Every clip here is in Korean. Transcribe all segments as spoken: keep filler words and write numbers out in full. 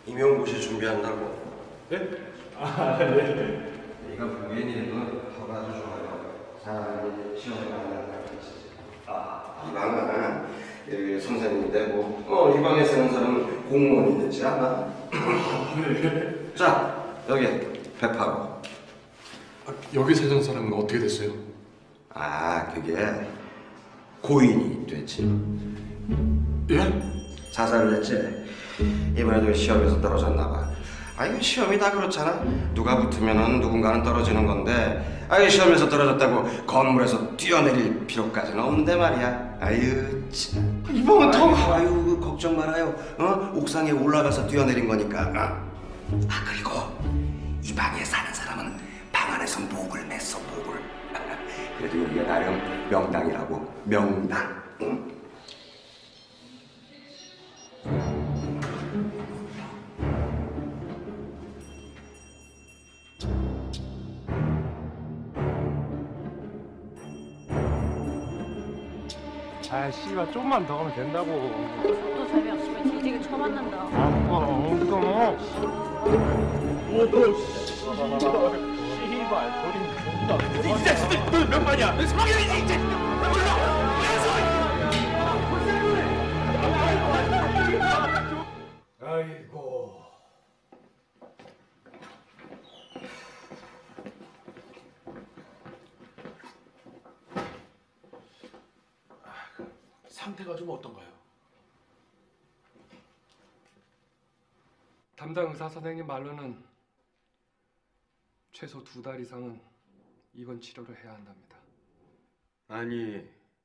임용고시 준비한다고. 네? 아, 네. 네가 부인이도 허가 아주 좋아요. 사람이 시험을 한다는 뜻이지. 아, 이 방은 그 선생님인데 뭐, 어, 이 방에 사는 사람은 공무원이 되지 않아? 아, 네. 자, 여기 백파로. 아, 여기 사는 사람은 어떻게 됐어요? 아, 그게 고인이 됐지. 예? 자살을 했지. 이번에도 시험에서 떨어졌나 봐. 아, 이거 시험이 다 그렇잖아. 누가 붙으면은 누군가는 떨어지는 건데, 아, 이 시험에서 떨어졌다고 건물에서 뛰어내릴 필요까지는 없는데 말이야. 아유, 참. 이번은 더. 아유, 아유, 걱정 말아요. 어? 옥상에 올라가서 뛰어내린 거니까. 어? 아, 그리고 이 방에 사는 사람은 방 안에서 목을 맸어, 목을. 그래도 여기가 나름 명당이라고. 명당. 응? 아, 씨발 좀만 더 하면 된다고. 또 재미없으면 뒤지게 쳐맞는다. 아, 그거 어 오, 씨발, 버린 존나. 이 자식들, 너몇 마냐? 너 사망이지, 이 자식들. 몰라. 아이고. 상태가 좀 어떤가요? 담당 의사 선생님 말로는 최소 두 달 이상은 입원 치료를 해야 한답니다. 아니,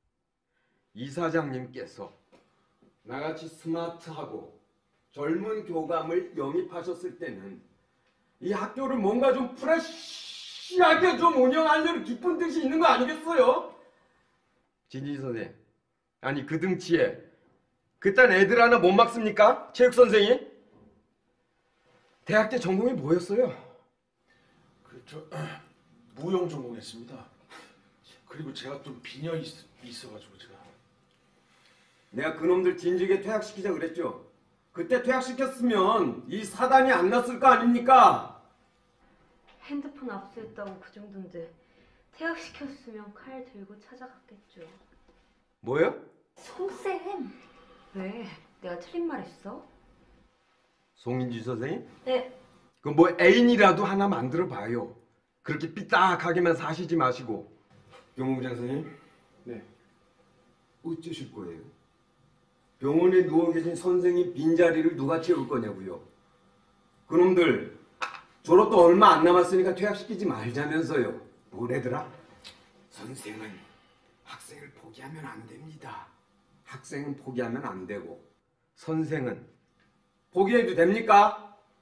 이사장님께서 나같이 스마트하고 젊은 교감을 영입하셨을 때는 이 학교를 뭔가 좀 프레시하게 좀 운영하려는 깊은 뜻이 있는 거 아니겠어요? 진지 선생, 아니 그 등치에 그딴 애들 하나 못 막습니까? 체육 선생이? 대학 때 전공이 뭐였어요? 그저 무용 전공했습니다. 그리고 제가 좀 빈혈이 있, 있어가지고 제가. 내가 그놈들 진즉에 퇴학시키자 그랬죠. 그때 퇴학시켰으면 이 사단이 안 났을 거 아닙니까? 핸드폰 압수했다고 그 정도인데 퇴학시켰으면 칼 들고 찾아갔겠죠. 뭐요? 송쌤! 왜? 내가 틀린 말 했어? 송인지 선생님? 네. 그 뭐 애인이라도 하나 만들어 봐요. 그렇게 삐딱하게만 사시지 마시고. 병원부장 선생님? 네. 어쩌실 거예요? 병원에 누워 계신 선생님 빈자리를 누가 채울 거냐고요. 그놈들 졸업도 얼마 안 남았으니까 퇴학시키지 말자면서요. 뭐래더라? 선생은 학생을 포기하면 안 됩니다. 학생은 포기하면 안 되고 선생은 포기해도 됩니까?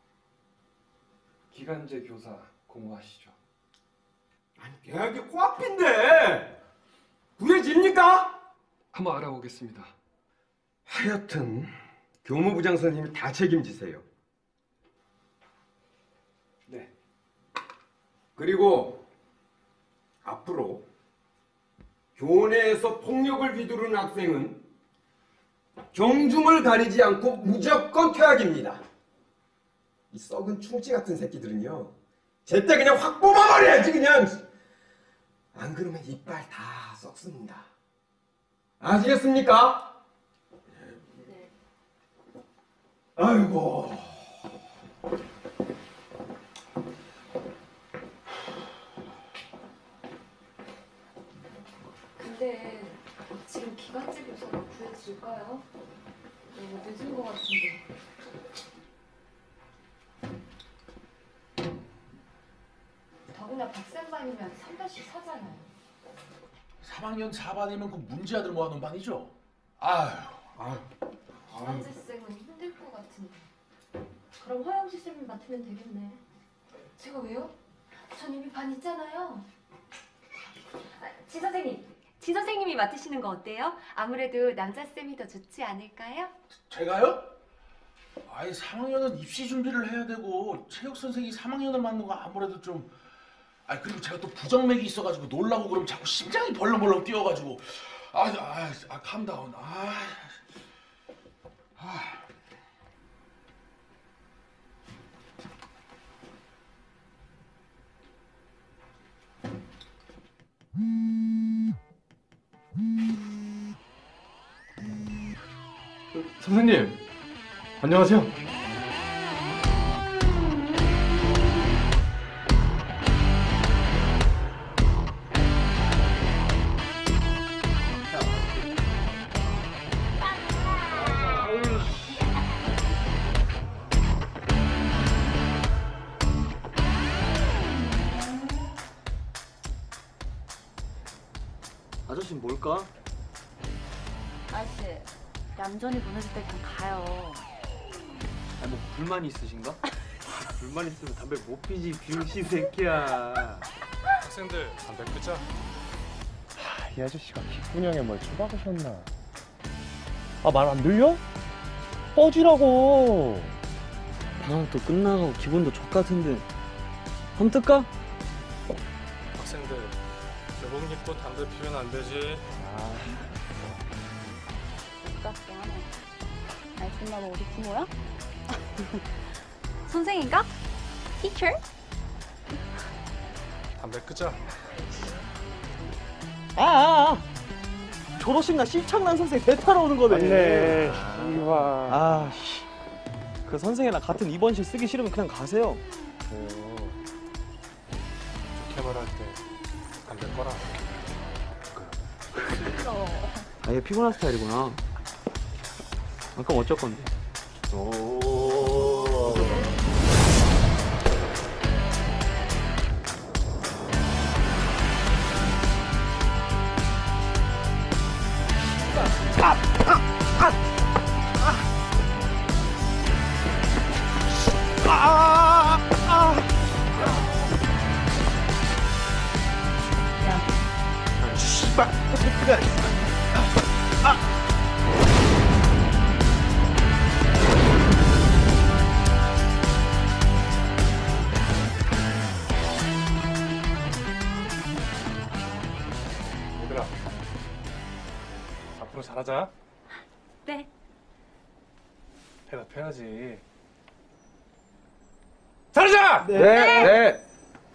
기간제 교사 공부하시죠. 아니 계약이 코앞인데 구해집니까? 한번 알아보겠습니다. 하여튼 교무부장 선생님이 다 책임지세요. 네. 그리고 앞으로 교내에서 폭력을 휘두르는 학생은 경중을 가리지 않고 무조건 퇴학입니다. 이 썩은 충치 같은 새끼들은요, 제때 그냥 확 뽑아버려야지 그냥. 안 그러면 이빨 다 썩습니다. 아시겠습니까? 네. 아이고. 근데 지금 기간제 교사가 구해질까요? 너무 늦은 것 같은데. 더구나 박쌤반이면 삼 반씩 서잖아요. 삼 학년 사 반이면 그 문제아들 모아놓은 반이죠? 아휴, 아휴. 김한재 쌤은 힘들 것 같은데. 그럼 허영지 쌤이 맡으면 되겠네. 제가 왜요? 전 이미 반 있잖아요. 아, 지 선생님, 지 선생님이 맡으시는 거 어때요? 아무래도 남자 쌤이 더 좋지 않을까요? 제가요? 아이 삼 학년은 입시 준비를 해야 되고 체육 선생이 삼 학년을 맡는 거 아무래도 좀. 아 그리고 제가 또 부정맥이 있어가지고 놀라고 그러면 자꾸 심장이 벌렁벌렁 뛰어가지고. 아, 아, 아, 캄다운. 아, 아. 선생님, 안녕하세요. 아저씨는 뭘까? 아저씨, 얌전히 보내줄 때 그냥 가요. 아니 뭐 불만이 있으신가? 불만 있으면 담배 못 피지 병신 새끼야. 학생들 담배 끄자. 이 아저씨가 기분형에 뭘 처박으셨나? 아, 말 안 들려? 꺼지라고. 방학도 끝나가고 기분도 족같은데 한번 뜰까? 학생들 교복 입고 담배 피우면 안 되지. 아깝게 하네. 아이, 끝나고 어디 부모야? 선생인가? 티처? 담배 끄자. 아, 아, 아. 졸업식 날 실창난 선생 대타러 오는 거네. 맞네. 씨발. 아, 씨. 그 선생이랑 같은 입원실 쓰기 싫으면 그냥 가세요. 좋게 말할 때 담배 꺼라. 아얘 피곤한 스타일이구나. 아, 그럼 어쩔 건데? 오. 아, 아, 아, 아, 아, 아. 야, 씨발. 아. 얘들아, 앞으로 잘하자. 네. 대답해야지. 잘하자! 네. 네.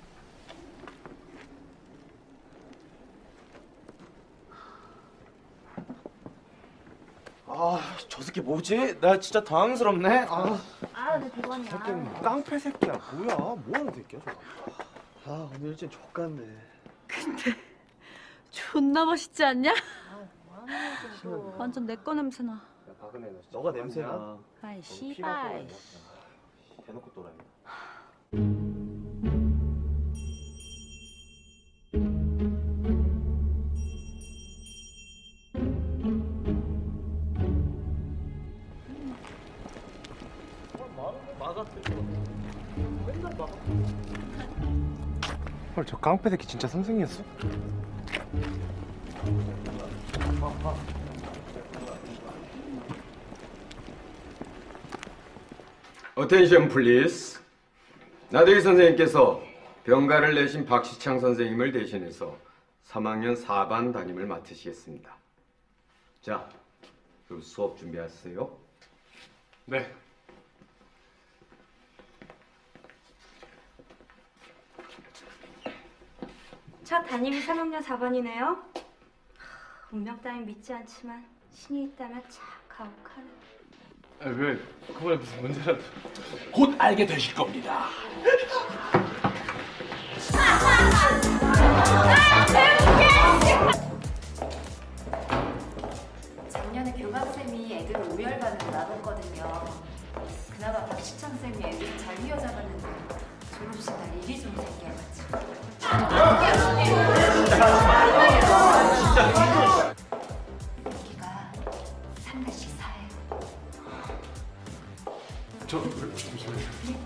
아, 저 새끼 뭐지? 나 진짜 당황스럽네. 아, 아, 내 대관이야. 새끼는 깡패 새끼야. 뭐야? 뭐하는 새끼야, 저거? 아, 오늘 일진 족같네. 근데 존나 멋있지 않냐? 완전 내 거 냄새나. 너가 냄새나. 아이, 씨발. 대놓고 또라이. 헐, 저 깡패 새끼 진짜 선생이었어? 어텐션 플리즈. 나대기 선생님께서 병가를 내신 박시창 선생님을 대신해서 삼 학년 사 반 담임을 맡으시겠습니다. 자, 그럼 수업 준비하세요. 네. 첫 담임이 삼 학년 사 반이네요. 운명 따윈 믿지 않지만 신이 있다면 참 가혹하네. 아, 왜? 그거에 무슨 문제라도. 곧 알게 되실 겁니다. 작년에 교감쌤이 애들을 오열반으로 나눴거든요. 그나마 박시창 쌤이 애들을 잘 휘어잡았는데 졸업식 날 일이 좀 생겨가지고. 여기가 상가 시사예요. 저 잠시만요.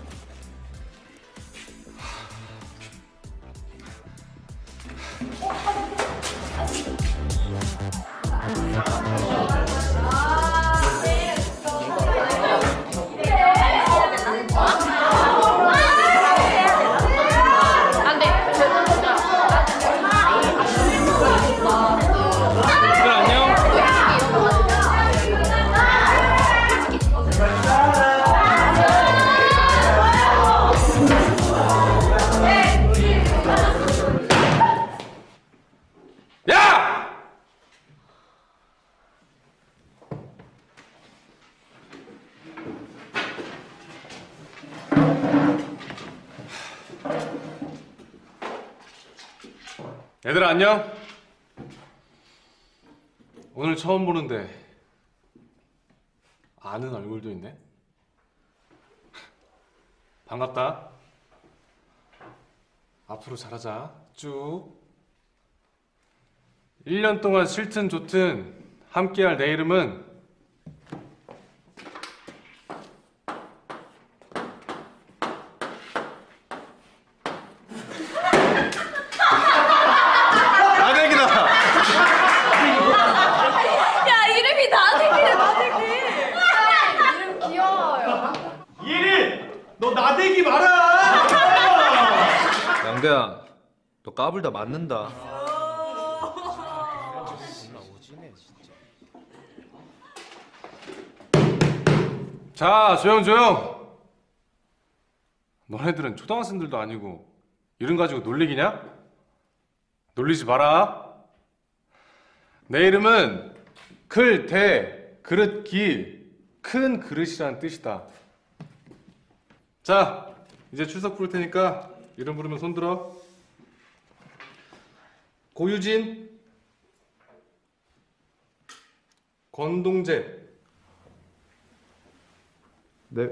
얘들아 안녕. 오늘 처음 보는데 아는 얼굴도 있네. 반갑다. 앞으로 잘하자. 쭉. 일 년 동안 싫든 좋든 함께할 내 이름은 나대기다. 야, 이름이 나대기야, 나대기. 이름 귀여워요. 예린! 너 나대기 마라! 양대야, 너 까불다 맞는다. 자, 조용 조용. 너네들은 초등학생들도 아니고 이름 가지고 놀리기냐? 놀리지 마라. 내 이름은 클, 대, 그릇, 기, 큰 그릇이라는 뜻이다. 자, 이제 출석 부를 테니까 이름 부르면 손 들어. 고유진, 권동재. 네.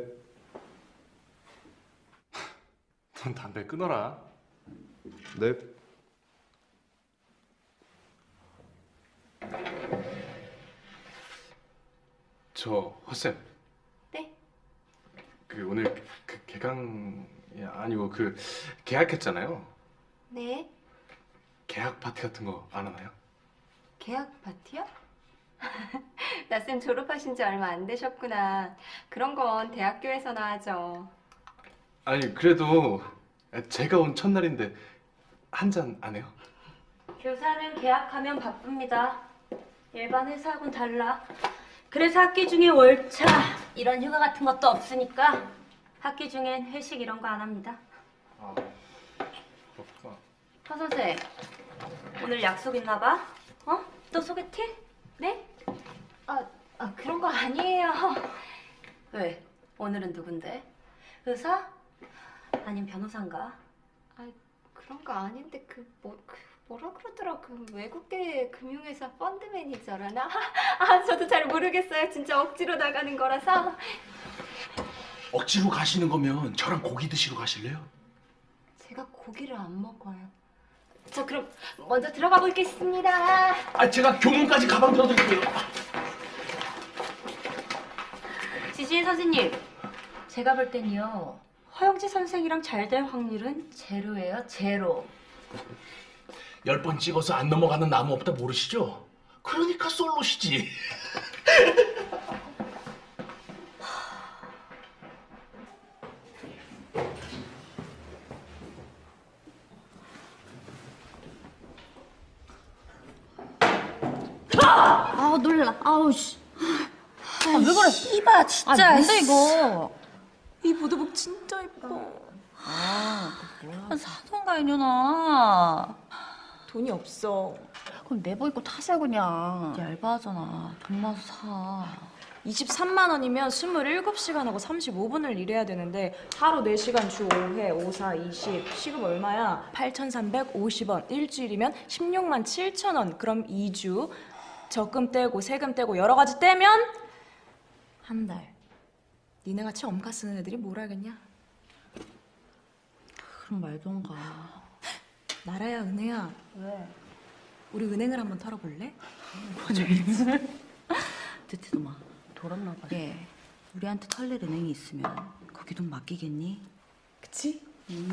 넌 담배 끊어라. 네. 저 허쌤. 네? 그 오늘 그 개강이 아니고 그 계약했잖아요. 네? 계약 파티 같은 거 안 하나요? 계약 파티요? 나쌤 졸업하신 지 얼마 안 되셨구나. 그런 건 대학교에서나 하죠. 아니 그래도 제가 온 첫날인데 한 잔 안 해요? 교사는 계약하면 바쁩니다. 일반 회사하고는 달라. 그래서 학기 중에 월차 이런 휴가 같은 것도 없으니까 학기 중엔 회식 이런 거 안 합니다. 아, 그렇구나. 하 선생, 오늘 약속 있나 봐? 어? 또 소개팅? 네? 아, 아 그런 거 아니에요. 왜? 오늘은 누군데? 의사? 아님 변호사인가? 아, 그런 거 아닌데 그 뭐 그 뭐라 그러더라. 그 외국계 금융회사 펀드 매니저라나? 아, 저도 잘 모르겠어요. 진짜 억지로 나가는 거라서. 억지로 가시는 거면 저랑 고기 드시러 가실래요? 제가 고기를 안 먹어요. 저 그럼 먼저 들어가 보겠습니다. 아, 제가 교문까지 가방 들어드릴게요. 지시인 선생님, 제가 볼 땐요 허영지 선생이랑 잘 될 확률은 제로예요, 제로. 열 번 찍어서 안 넘어가는 나무 없다 모르시죠? 그러니까 솔로시지. 아 놀라. 아우 씨. 아, 왜 그래? 이봐 진짜. 아 뭔데 이거? 이 보드복 진짜 예뻐. 아 뭐야? 사던가 이년아. 돈이 없어. 그럼 내버 입고 타세 그냥. 얇아하잖아. 돈 모아서 사. 이십삼만 원이면 스물일곱 시간하고 삼십오 분을 일해야 되는데 하루 네 시간 주 오 회, 오, 사, 이십 시급 얼마야? 팔천삼백오십 원. 일주일이면 십육만 칠천 원. 그럼 이 주 적금 떼고 세금 떼고 여러 가지 떼면 한 달. 니네같이 엄가 쓰는 애들이 뭘 알겠냐? 그럼 말던가. 나라야 은혜야. 왜? 우리 은행을 한번 털어볼래? 뭐지? 듣지도 마. 돌았나 봐. 얘 우리한테 털릴 은행이 있으면 거기 돈 맡기겠니? 그치? 응.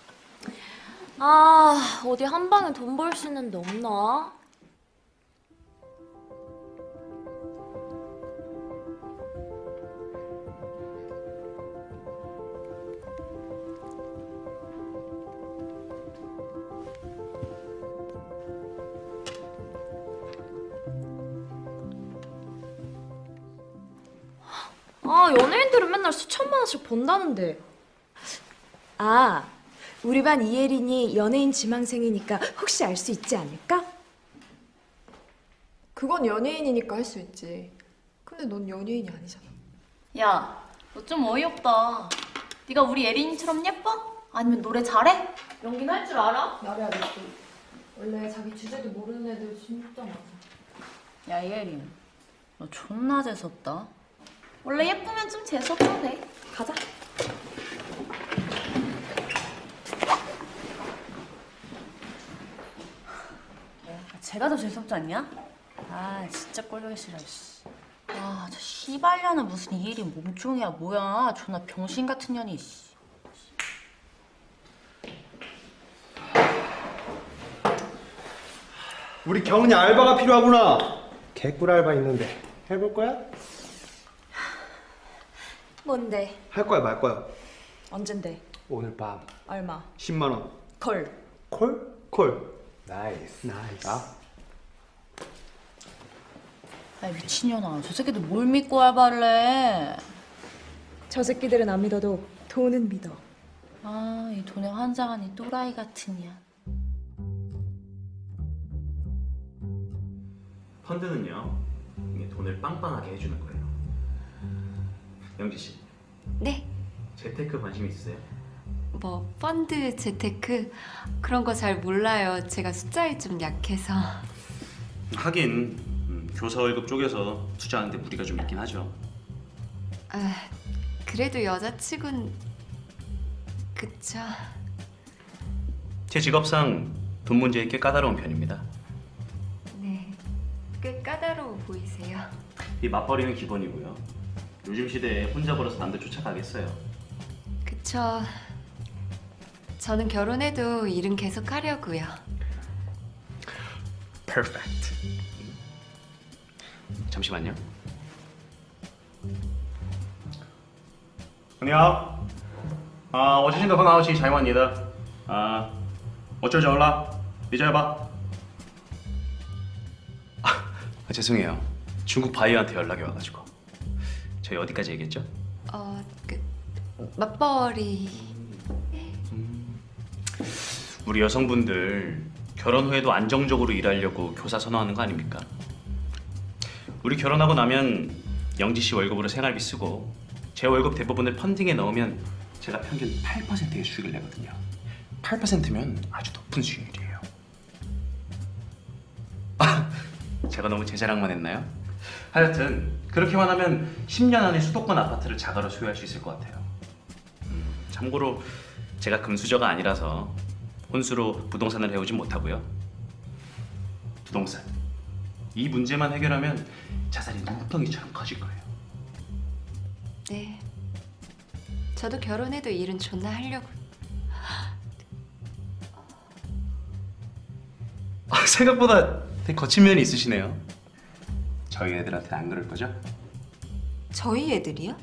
아, 어디 한 방에 돈 벌 수 있는 데 없나? 아, 연예인들은 맨날 수천만 원씩 번다는데. 아, 우리 반 이예린이 연예인 지망생이니까 혹시 알 수 있지 않을까? 그건 연예인이니까 할 수 있지. 근데 넌 연예인이 아니잖아. 야, 너 좀 어이없다. 네가 우리 예린이처럼 예뻐? 아니면 노래 잘해? 연기는 할 줄 알아? 나래야 너 원래 자기 주제도 모르는 애들 진짜 많아. 야 예린, 너 존나 재수없다. 원래 예쁘면 좀 재수없어도 돼. 가자. 제가 더 재수없지 않냐? 아 진짜 꼴보기 싫어. 씨. 아, 저 씨발년은 무슨 이 일이 몸종이야 뭐야. 존나 병신 같은 년이. 씨. 우리 경은이 알바가 필요하구나. 개꿀 알바 있는데 해볼 거야? 뭔데? 할 거야 말 거야? 언젠데? 오늘 밤 얼마? 십만 원. 콜. 콜? 콜. 나이스. 나이스. 아? 야 미친년아, 저 새끼들 뭘 믿고 알바를 해? 저 새끼들은 안 믿어도 돈은 믿어. 아, 이 돈에 환장한 이 또라이 같은 년. 펀드는요, 이게 돈을 빵빵하게 해주는 거예요. 영지 씨. 네? 재테크 관심 있으세요? 뭐 펀드, 재테크 그런 거 잘 몰라요. 제가 숫자에 좀 약해서. 하긴 음, 교사 월급 쪽에서 투자하는데 무리가 좀 있긴 하죠. 아, 그래도 여자치곤 그쵸. 제 직업상 돈 문제에 꽤 까다로운 편입니다. 네, 꽤 까다로워 보이세요. 이 맞벌이는 기본이고요. 요즘 시대에 혼자 벌어서 남들 쫓아가겠어요. 그쵸. 저는 결혼해도 일은 계속 하려고요. Perfect. 잠시만요. 你好，啊，我是新的很好奇采访你的，啊，我这走了，你这吧。 아, 죄송해요. 중국 바이어한테 연락이 와가지고. 저희 어디까지 얘기했죠? 어, 그 맞벌이. 우리 여성분들 결혼 후에도 안정적으로 일하려고 교사 선호하는 거 아닙니까? 우리 결혼하고 나면 영지 씨 월급으로 생활비 쓰고 제 월급 대부분을 펀딩에 넣으면 제가 평균 팔 퍼센트의 수익을 내거든요. 팔 퍼센트면 아주 높은 수익률이에요. 아, 제가 너무 제 자랑만 했나요? 하여튼 그렇게만 하면 십 년 안에 수도권 아파트를 자가로 소유할 수 있을 것 같아요. 음, 참고로 제가 금수저가 아니라서 혼수로 부동산을 해오진 못하고요. 부동산. 이 문제만 해결하면 자산이 눈덩이처럼 커질 거예요. 네. 저도 결혼해도 일은 존나 하려고. 아, 생각보다 되게 거친 면이 있으시네요. 저희 애들한테는 안 그럴 거죠? 저희 애들이요?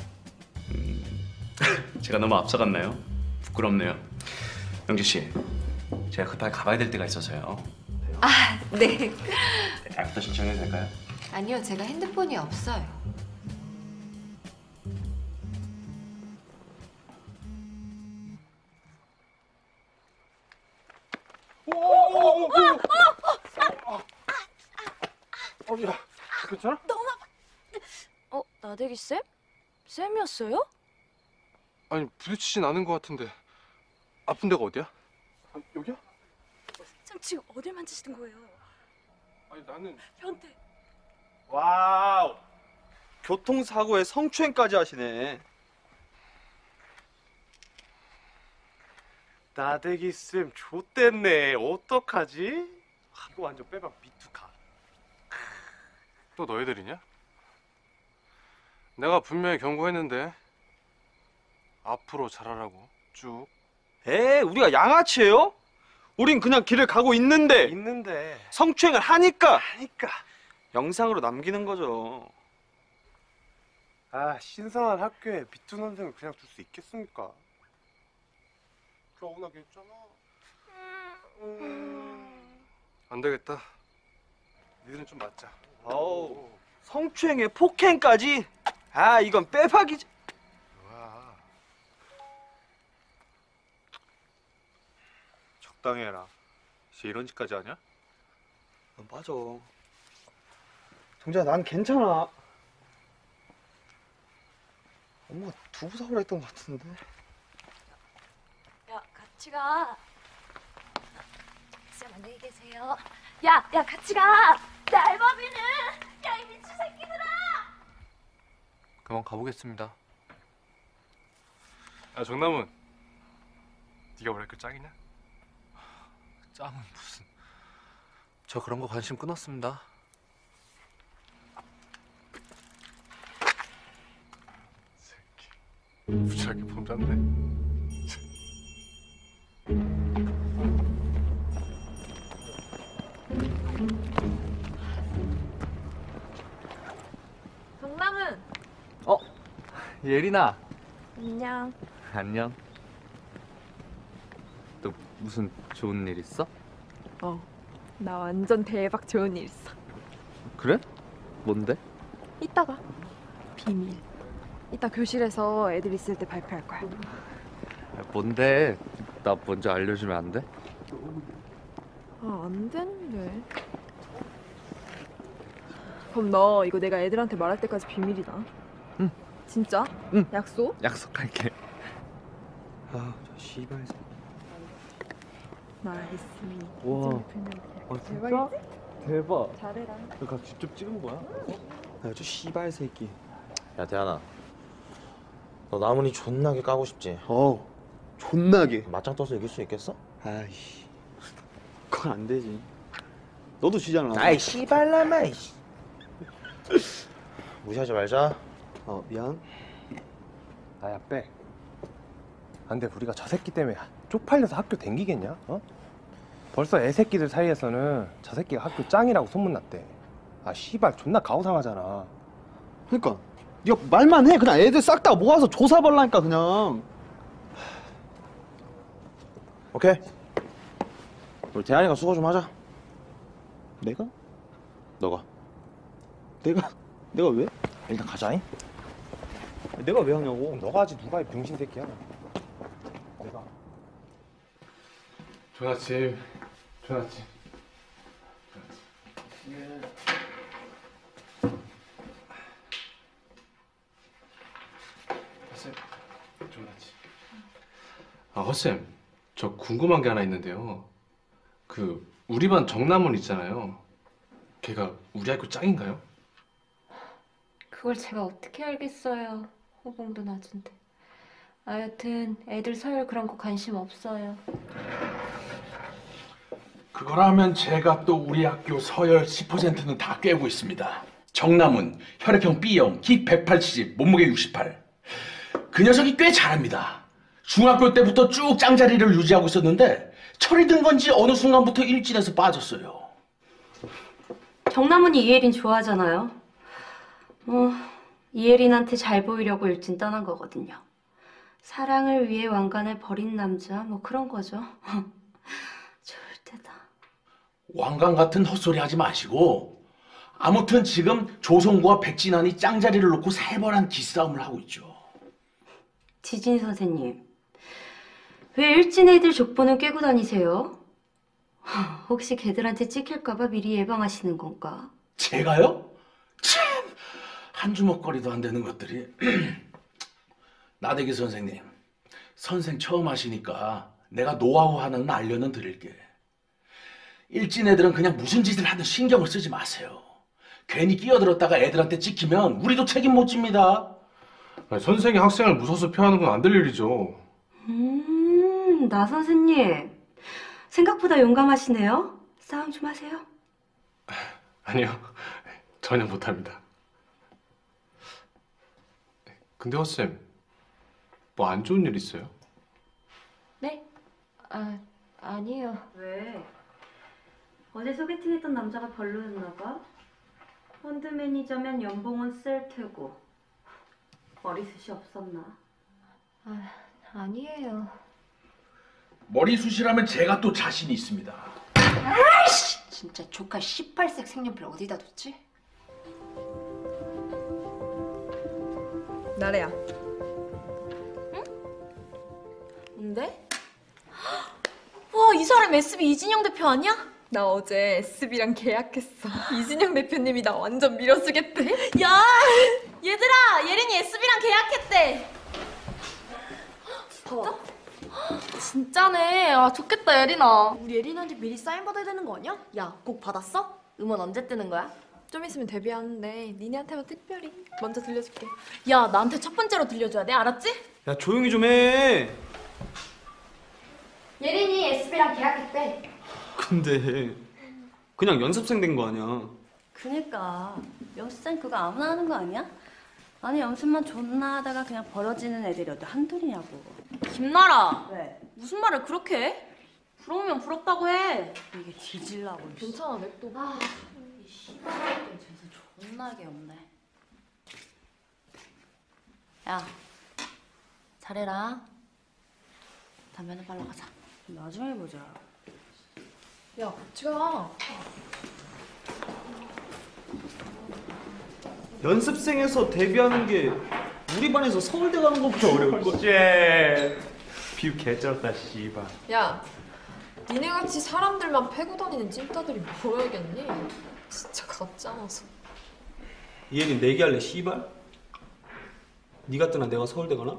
제가 너무 앞서갔나요? 부끄럽네요. 영지 씨, 제가 급하게 가봐야 될 때가 있어서요. 아, 네. 애프터 신청해도 될까요? 아니요, 제가 핸드폰이 없어요. 오오오오! 어, 야, 괜찮아? 너무 아파. 어, 나대기 쌤? 쌤이었어요? 아니 부딪히진 않은 것 같은데 아픈 데가 어디야? 아, 여기야? 쌤 지금 어딜 만지시는 거예요? 아니 나는 현태. 와우. 교통사고에 성추행까지 하시네. 나대기 쌤 좆됐네. 어떡하지? 아, 이거 완전 빼박 미투카. 또 너희들이냐? 내가 분명히 경고했는데 앞으로 잘하라고 쭉. 에, 우리가 양아치예요? 우린 그냥 길을 가고 있는데 있는데 성추행을 하니까 하니까 영상으로 남기는 거죠. 아, 신성한 학교에 미투 선생을 그냥 둘 수 있겠습니까? 겨우나게 했잖아. 음... 안 되겠다. 니들은 좀 맞자. 아우, 성추행에 폭행까지? 아, 이건 빼박이지. 와. 적당히 해라. 이제 이런 짓까지 하냐? 어, 맞아. 정재야, 난 괜찮아. 엄마가 두부 사오라 했던 것 같은데. 야, 같이 가. 쌤 안녕히 계세요. 야, 야 같이 가. 내 알바비는. 야, 이 미친 새끼들아. 그만 가보겠습니다. 야 정남은, 네가 원래 그 짱이냐? 짱은 무슨? 저 그런 거 관심 끊었습니다. 새끼 무지하게 범잡네. 정남은. 어? 예린아. 안녕. 안녕. 너 무슨 좋은 일 있어? 어, 나 완전 대박 좋은 일 있어. 그래? 뭔데? 이따가. 비밀. 이따 교실에서 애들 있을 때 발표할 거야. 뭔데? 나 먼저 알려주면 안 돼? 아, 안 되는데. 그럼 너 이거 내가 애들한테 말할 때까지 비밀이다. 응. 진짜? 응. 약속? 약속할게. 아, 저 씨발. 나이스. 와. 아, 진짜? 대박. 잘해라. 너가 직접 찍은 거야? 야, 저 씨발 새끼. 야, 대한아. 너 나문이 존나게 까고 싶지? 어, 존나게. 맞짱 떠서 이길 수 있겠어? 아이씨, 그건 안 되지. 너도 지잖아. 아이, 씨발라마, 이씨. 무시하지 말자. 어, 미안. 나야 빼. 안돼, 우리가 저 새끼 때문에 쪽팔려서 학교 댕기겠냐? 어? 벌써 애새끼들 사이에서는 저 새끼가 학교 짱이라고 소문났대. 아 씨발 존나 가오상하잖아. 그러니까 네가 말만 해. 그냥 애들 싹 다 모아서 조사벌라니까 그냥. 오케이. 우리 대한이가 수고 좀 하자. 내가? 너가. 내가? 내가 왜? 일단 가자잉. 내가 왜 하냐고. 너가 하지, 누가 이 병신 새끼야. 내가. 좋은 아침. 좋은 아침. 예. 쌤, 좋은 아침. 아, 허쌤, 저 궁금한 게 하나 있는데요. 그 우리 반 정남은 있잖아요. 걔가 우리 학교 짱인가요? 그걸 제가 어떻게 알겠어요. 호봉도 낮은데. 아, 여튼 애들 서열 그런 거 관심 없어요. 그거라면 제가 또 우리 학교 서열 십 퍼센트는 다 꿰고 있습니다. 정남은 혈액형 B형, 키 백팔십, 몸무게 육십팔. 그 녀석이 꽤 잘합니다. 중학교 때부터 쭉 짱자리를 유지하고 있었는데 철이 든 건지 어느 순간부터 일진에서 빠졌어요. 정남은이 이예린 좋아하잖아요. 뭐 이예린한테 잘 보이려고 일진 떠난 거거든요. 사랑을 위해 왕관을 버린 남자 뭐 그런 거죠. 좋을 때다. 왕관 같은 헛소리 하지 마시고 아무튼 지금 조성구와 백진환이 짱자리를 놓고 살벌한 기싸움을 하고 있죠. 지진 선생님, 왜 일진 애들 족보는 꿰고 다니세요? 혹시 걔들한테 찍힐까봐 미리 예방하시는 건가? 제가요? 참! 한 주먹거리도 안 되는 것들이. 나대기 선생님, 선생 처음 하시니까 내가 노하우 하나는 알려는 드릴게. 일진 애들은 그냥 무슨 짓을 하든 신경을 쓰지 마세요. 괜히 끼어들었다가 애들한테 찍히면 우리도 책임 못 집니다. 아니, 선생이 학생을 무서워서 표하는 건 안 될 일이죠. 음, 나 선생님 생각보다 용감하시네요. 싸움 좀 하세요. 아니요, 전혀 못합니다. 근데 허쌤, 뭐 안 좋은 일 있어요? 네? 아, 아니에요. 왜? 어제 소개팅했던 남자가 별로였나 봐? 펀드 매니저면 연봉은 셀 테고 머리숱이 없었나? 아, 아니에요. 머리숱이라면 제가 또 자신이 있습니다. 아이씨! 진짜 조카 십팔 색 색연필 어디다 뒀지? 나래야. 응? 뭔데? 와, 이 사람 에스비 이진영 대표 아니야? 나 어제 에스비랑 계약했어. 이진영 대표님이 나 완전 밀어주겠대. 야, 얘들아, 예린이 에스비랑 계약했대. 봐봐. 진짜네. 아 좋겠다 예린아. 우리 예린한테 미리 사인 받아야 되는 거 아니야? 야, 곡 받았어? 음원 언제 뜨는 거야? 좀 있으면 데뷔하는데 니네한테만 특별히 먼저 들려줄게. 야, 나한테 첫 번째로 들려줘야 돼. 알았지? 야 조용히 좀 해. 예린이 에스비랑 계약했대. 근데 그냥 연습생 된 거 아니야. 그니까 연습생 그거 아무나 하는 거 아니야? 아니 연습만 존나 하다가 그냥 벌어지는 애들이 어디 한둘이냐고. 김나라. 왜? 무슨 말을 그렇게 해? 부러우면 부럽다고 해. 이게 뒤질라고. 괜찮아 냅둬. 아, 이 씨발 재수 존나게 없네. 야, 잘해라. 담배 하나 빨러 가자. 나중에 보자. 야 같이 가. 연습생에서 데뷔하는 게 우리 반에서 서울대 가는 것보다 어려울 거. 쟤 비유 개쩔었다 씨발. 야 니네같이 사람들만 패고 다니는 찐따들이 뭐야겠니? 진짜 가짜라서. 이혜린 내기할래 씨발? 네가 뜨나 내가 서울대 가나?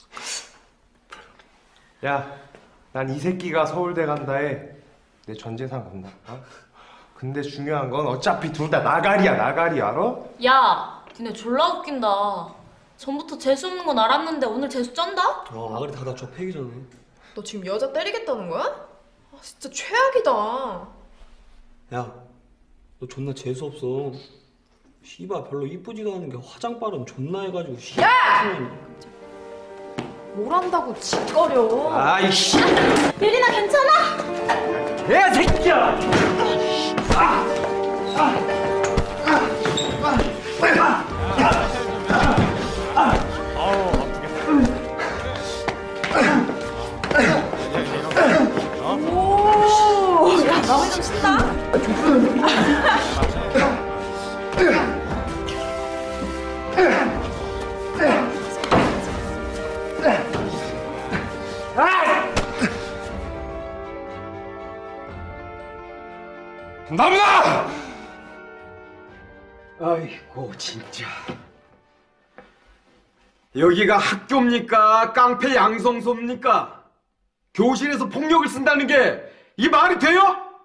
야, 난 이 새끼가 서울대 간다에 내 전 재산 간다. 어? 근데 중요한 건 어차피 둘 다 나가리야, 나가리 알아? 야, 니네 졸라 웃긴다. 전부터 재수 없는 건 알았는데 오늘 재수 쩐다? 어 아가리 다 다쳐 패기 전에. 너 지금 여자 때리겠다는 거야? 아 진짜 최악이다. 야, 너 존나 재수 없어. 씨발 별로 이쁘지도 않은 게 화장 빠름 존나 해가지고. 씨. 야! 뭘 한다고 짓거려. 아이씨. 예린아 괜찮아? 야 새끼야. 아! 오, 야 마음이 좀 쓴다. 나무나! 아이고 진짜 여기가 학교입니까? 깡패 양성소입니까? 교실에서 폭력을 쓴다는 게 이 말이 돼요?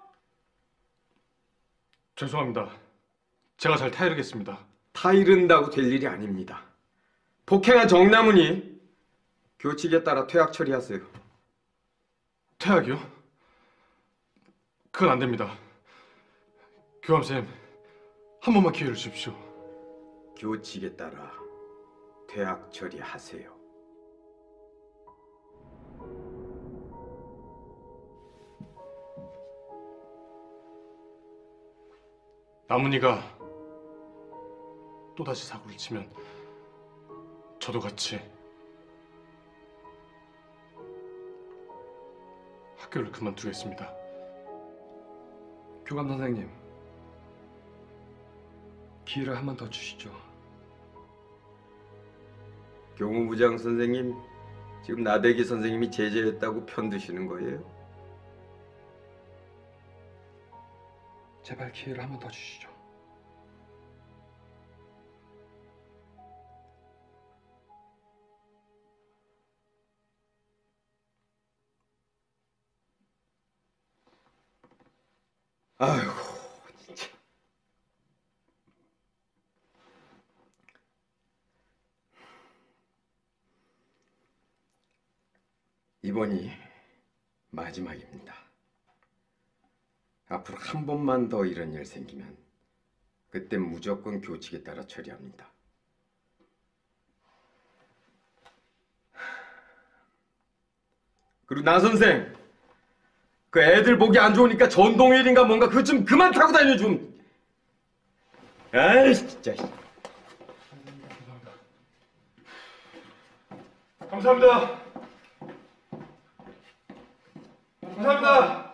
죄송합니다. 제가 잘 타이르겠습니다. 타이른다고 될 일이 아닙니다. 폭행한 정남훈이 교칙에 따라 퇴학 처리하세요. 퇴학이요? 그건 안 됩니다. 교감쌤, 한 번만 기회를 주십시오. 교칙에 따라 퇴학 처리하세요. 나문이가 또다시 사고를 치면 저도 같이 학교를 그만두겠습니다. 교감 선생님, 기회를 한 번 더 주시죠. 교무부장 선생님, 지금 나대기 선생님이 제재했다고 편드시는 거예요? 제발 기회를 한 번 더 주시죠. 아이고 진짜. 이번이 마지막입니다. 앞으로 한 번만 더 이런 일 생기면 그때 무조건 교칙에 따라 처리합니다. 그리고 나 선생, 그 애들 보기 안 좋으니까 전동휠인가 뭔가 그거 좀 그만 타고 다녀 좀. 아이 진짜. 감사합니다. 감사합니다.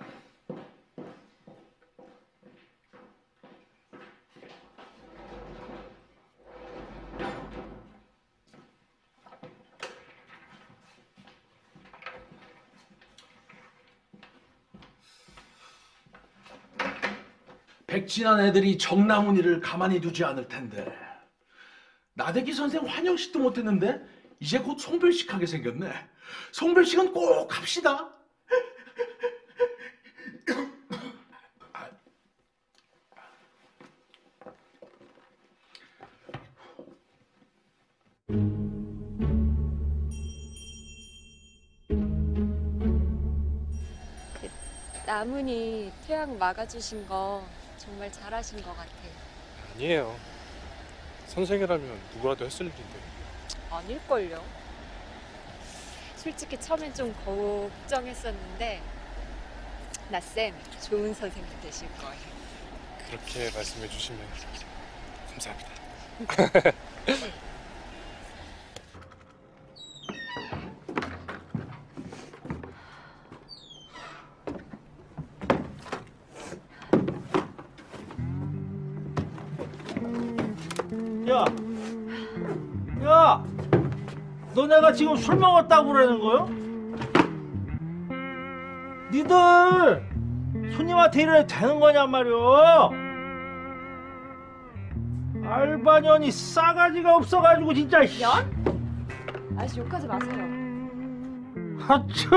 백진한 애들이 정나문이를 가만히 두지 않을 텐데. 나대기 선생 환영식도 못했는데 이제 곧 송별식 하게 생겼네. 송별식은 꼭 합시다. 나문이 퇴학 막아주신 거 정말 잘하신 것 같아요. 아니에요. 선생이라면 누구라도 했을 일인데. 아닐걸요. 솔직히 처음엔 좀 걱정했었는데 나쌤 좋은 선생님 되실 거예요. 그렇게 말씀해 주시면 감사합니다. 야, 야, 너네가 지금 술 먹었다고 그러는 거요? 니들 손님한테 이래도 되는 거냔 말이오. 알바년이 싸가지가 없어가지고 진짜. 연? 아저씨 욕하지 마세요. 하쭈,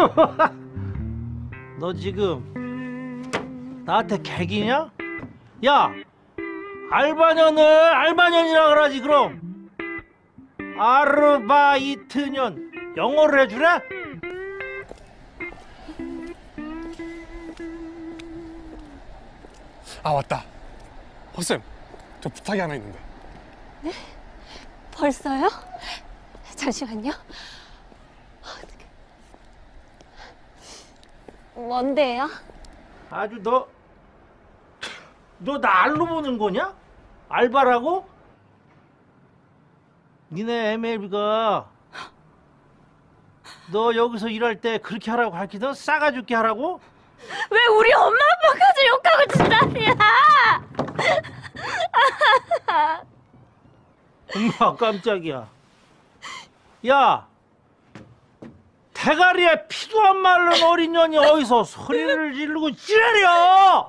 너 지금 나한테 개기냐? 야, 알바년을 알바년이라 그러지. 그럼 아르바이트년 영어를 해주래? 아 맞다. 허쌤, 저 부탁이 하나 있는데. 네? 벌써요? 잠시만요. 뭔데요? 아주 너, 너 날로 보는 거냐? 알바라고? 니네 엠엘비가 너 여기서 일할 때 그렇게 하라고 가르치던 싸가 죽게 하라고? 왜 우리 엄마 아빠까지 욕하고 진다냐? 엄마 깜짝이야. 야, 대가리에 피도 안 마른 어린 년이 어디서 소리를 지르고 지랄이야!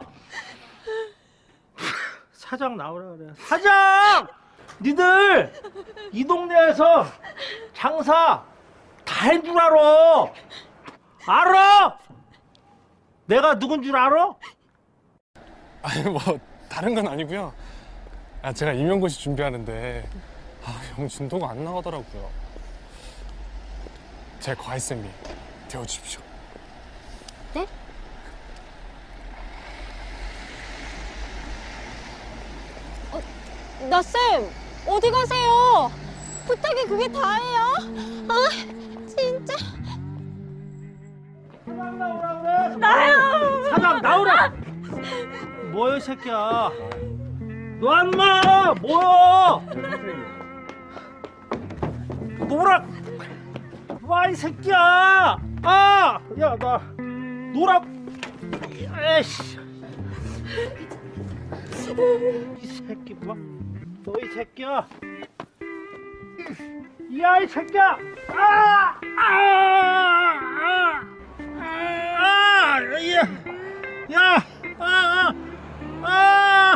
사장 나오라 그래. 사장! 니들 이 동네에서 장사 다 한 줄 알아. 알아? 내가 누군 줄 알아? 아니 뭐 다른 건 아니고요. 아 제가 임용고시 준비하는데 아, 영 진도가 안 나가더라고요. 제 과외쌤이 되어주십시오. 네? 어, 나쌤 어디 가세요? 부탁이 그게 다예요? 아 진짜. 사장 나오라 그래. 나요. 사장 나오라. 뭐야 이 새끼야. 너 안 나. 뭐야. 노라. 와 이 새끼야. 아, 야 나 노라. 에이씨. 이 새끼 봐. 너 이 새끼야. 야 이 새끼야. 아, 아, 아, 아, 야, 야, 아, 아, 아.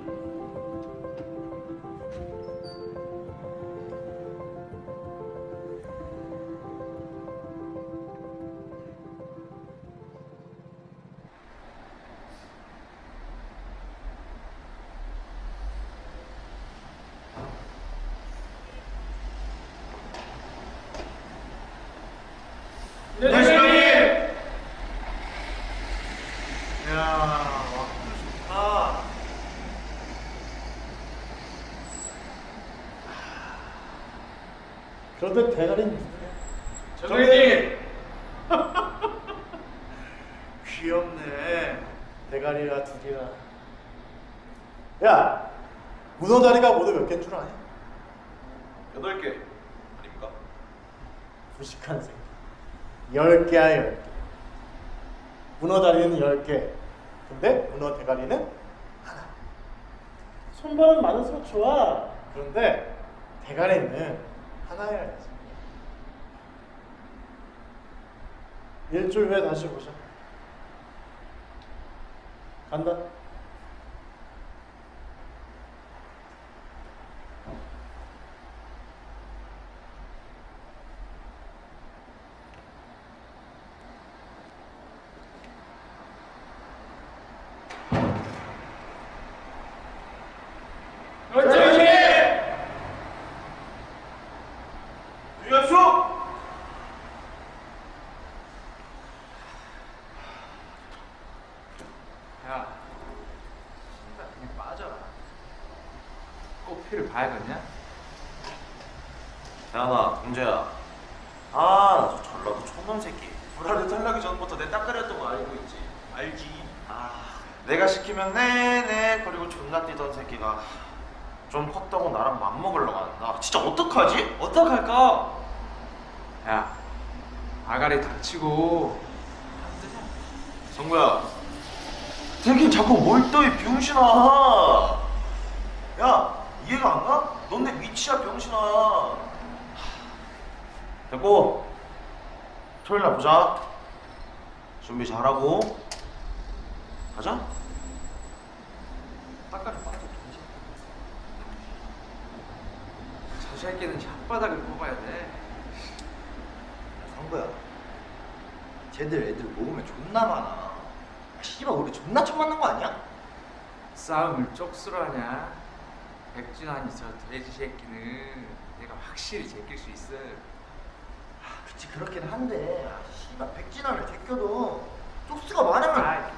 네, 대표님! 야, 와꾸도 좋다. 그런데 대가리는 누구냐? 정혜님! 귀엽네. 대가리가 두 개나. 야, 문어다리가 모두 몇 개인 줄 아냐? 여덟 개 아닙니까? 무식한 새끼. 열 개야, 열 개. 문어다리는 열 개. 근데 문어 대가리는 하나. 손발은 많을수록 좋아. 그런데 대가리는 하나여야지. 일주일 후에 다시 보자. 간다. 준비하시오. 야, 진짜 그냥 빠져라. 꼭 피를 봐야겠냐? 대한아, 동재야. 아, 저 전라도 촌놈 새끼. 불알을 탈나기 전부터 내 따까리였던 거 알고 있지? 알지. 아, 내가 시키면 네네 그리고 존나 뛰던 새끼가 좀 컸다고 나랑 맘먹으려고 한다. 진짜 어떡하지? 어떡할까? 야, 아가리 닥치고. 성구야, 새끼 자꾸 뭘 떠, 이 병신아. 야, 이해가 안 가? 넌 내 위치야, 병신아. 됐고, 토요일 날 보자. 준비 잘하고 가자. 아까는 빠져. 저 새끼는 혓바닥을 뽑아야 돼. 성구야, 쟤들 애들 모으면 존나 많아. 씨발 우리 존나 처음 만난 거 아니야? 싸움을 쪽수로 하냐? 백준환이 저 돼지 새끼는 내가 확실히 제낄 수 있어. 아, 그치 그렇긴 한데 아, 씨발 백진환을 제껴도 쪽수가 많으면 아이.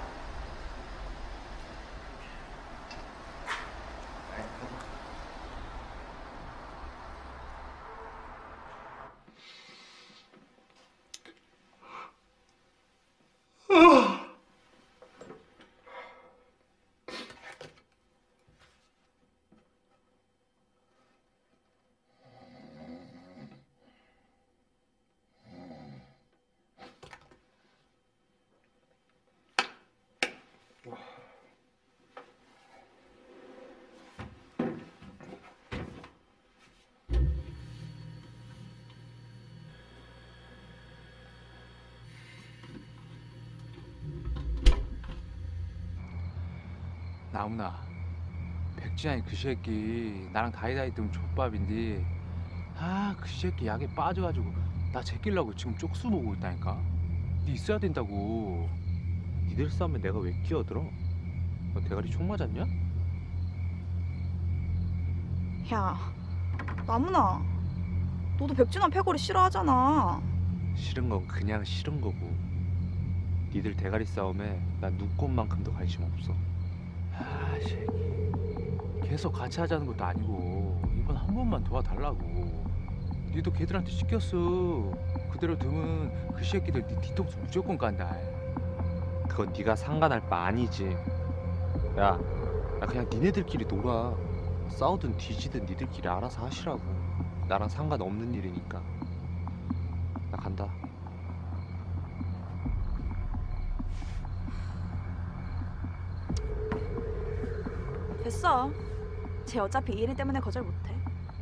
나무나, 백진환이 그 새끼 나랑 다이다이 뜨면 족밥인데 아, 그 새끼 약에 빠져가지고 나 제끼려고 지금 쪽수 보고 있다니까. 니 있어야 된다고. 니들 싸움에 내가 왜 끼어들어? 너 대가리 총 맞았냐? 야, 나무나, 너도 백진환 패거리 싫어하잖아. 싫은 건 그냥 싫은 거고, 니들 대가리 싸움에 난 눈꽃만큼도 관심 없어. 아, 새끼. 계속 같이 하자는 것도 아니고 이번 한 번만 도와달라고. 니도 걔들한테 시켰어. 그대로 두면 그 새끼들 니 뒤통수 무조건 간다. 그건 네가 상관할 바 아니지. 야, 야 그냥 니네들끼리 놀아. 싸우든 뒤지든 니들끼리 알아서 하시라고. 나랑 상관없는 일이니까. 나 간다. 됐어. 쟤 어차피 이일 때문에 거절 못해.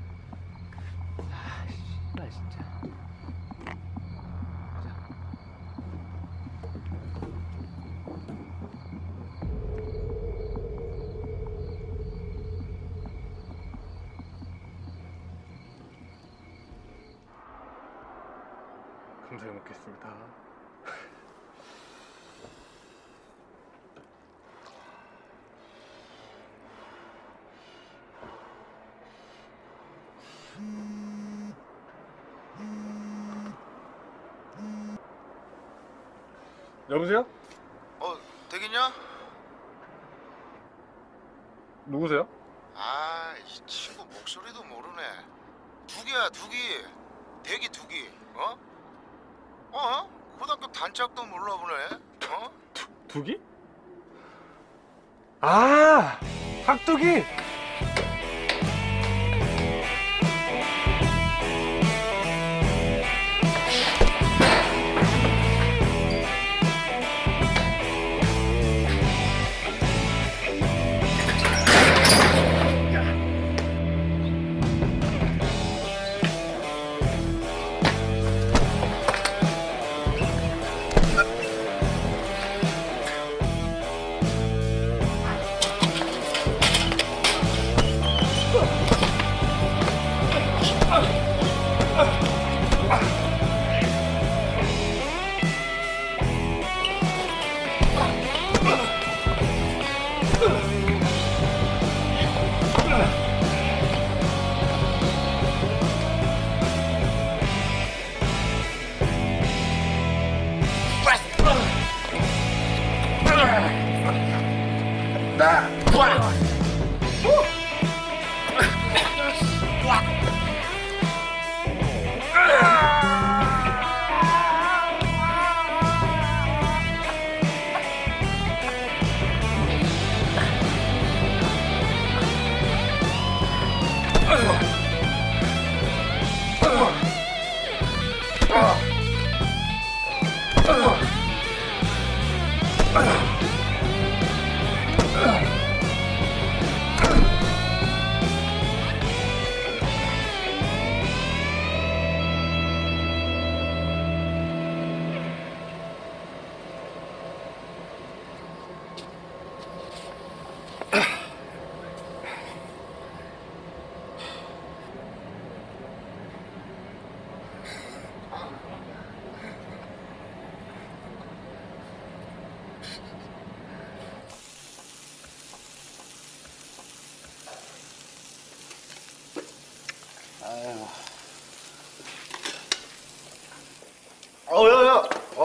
아, 씨발 진짜. 감사히 먹겠습니다. 여보세요? 어, 되겠냐? 누구세요? 아, 이 친구 목소리도 모르네. 두기야, 두기. 대기 두기. 어? 어? 고등학교 단짝도 몰라 보네. 어? 두기? 아, 학두기.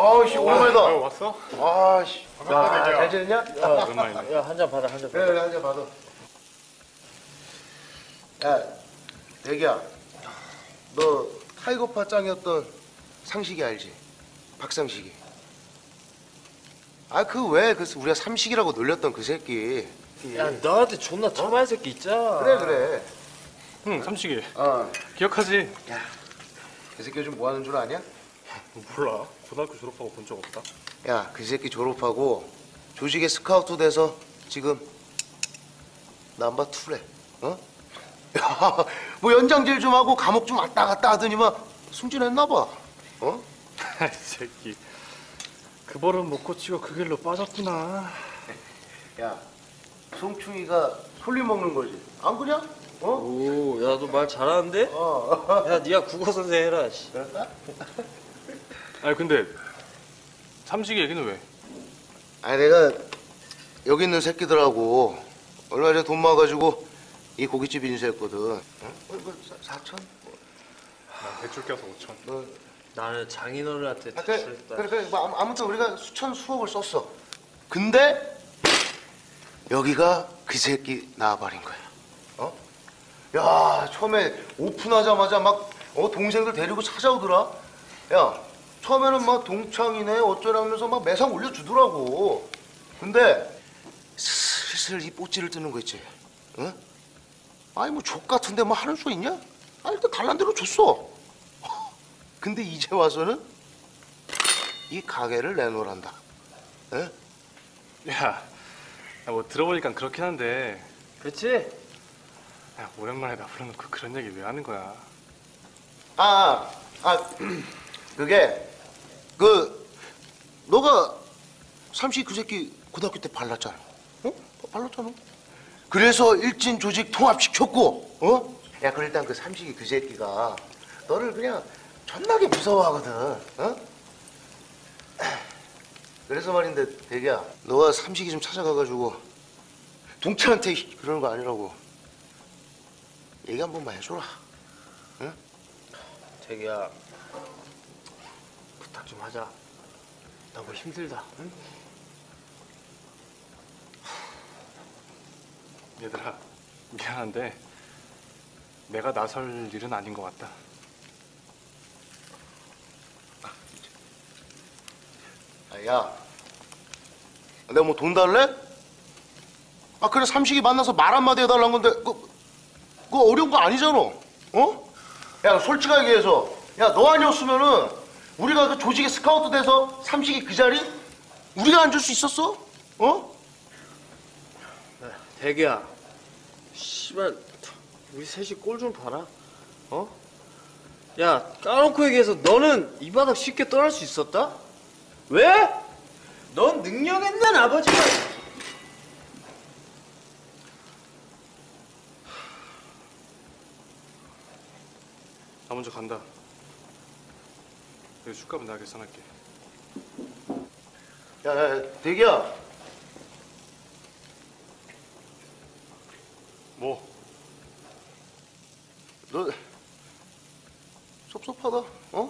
아씨 오랜만이다. 어, 왔어? 아씨. 반갑다, 야, 대기야. 잘 지냈냐? 야, 오랜만이네. 야, 한 잔 받아, 한 잔 받아. 그래, 한 잔 받아. 야, 대기야. 너 타이거파 짱이었던 상식이 알지? 박상식이. 아, 그 왜 그 우리가 삼식이라고 놀렸던 그 새끼. 야, 너한테 존나 처마의 새끼 있잖아. 그래, 그래. 응, 삼식이. 어. 기억하지? 야, 그 새끼 요즘 뭐 하는 줄 아냐? 몰라. 고등학교 졸업하고 본 적 없다. 야, 그 새끼 졸업하고 조직에 스카우트 돼서 지금 남바 투래. 어? 야, 뭐 연장질 좀 하고 감옥 좀 왔다 갔다 하더니만 승진했나 봐. 어? 이 새끼. 그 버릇 못 고치고 그 길로 빠졌구나. 야, 송충이가 솔림 먹는 거지. 안 그냐? 어? 오, 야, 너 말 잘하는데? 어. 야, 네가 국어 선생 해라. 씨. 그럴까? 아니 근데 삼식이 얘기는 왜? 아니 내가 여기 있는 새끼들하고 얼마 전에 돈 모아가지고 이 고깃집 인수했거든. 어? 어, 이거 사천? 나 대출 껴서 오천. 너 나는 장인어른한테 아, 그래, 대출했다. 그래, 그래. 뭐, 아무- 아무튼 우리가 수천 수억을 썼어. 근데 여기가 그 새끼 나와버린 거야. 어? 야, 처음에 오픈하자마자 막 어, 동생들 데리고 찾아오더라. 야, 처음에는 막 동창이네 어쩌라면서 막 매상 올려주더라고. 근데 슬슬 이 뽀찌를 뜨는 거 있지. 응? 아니 뭐 족 같은데 뭐 하는 수 있냐? 아니 일단 달란 대로 줬어. 근데 이제 와서는 이 가게를 내놓으란다. 에? 야, 뭐 들어보니까 그렇긴 한데. 그렇지? 야, 오랜만에 나 불러놓고 그런 얘기 왜 하는 거야? 아, 아, 그게 그 너가 삼식 그 새끼 고등학교 때 발랐잖아. 어? 발랐잖아. 그래서 일진 조직 통합시켰고, 어? 야, 그럼 일단 그 삼식이 그 새끼가 너를 그냥 존나게 무서워하거든, 어? 그래서 말인데, 대기야, 너가 삼식이 좀 찾아가가지고 동철한테 그러는 거 아니라고 얘기 한 번만 해줘라, 응? 자기야, 부탁 좀 하자. 너무 힘들다. 응? 얘들아, 미안한데 내가 나설 일은 아닌 것 같다. 아, 야, 내가 뭐 돈 달래? 아, 그래 삼식이 만나서 말 한마디 해달라는 건데 그, 그거 어려운 거 아니잖아. 어? 야, 솔직하게 얘기해서 야, 너 아니었으면은 우리가 그 조직에 스카우트 돼서 삼식이 그 자리 우리가 앉을 수 있었어? 어? 대기야, 씨발, 우리 셋이 꼴 좀 봐라. 어? 야, 까놓고 얘기해서 너는 이 바닥 쉽게 떠날 수 있었다? 왜? 넌 능력 있는 아버지가. 나 먼저 간다. 여기 술값은 내가 계산할게. 야, 야, 야, 대기야. 뭐? 너 섭섭하다, 어?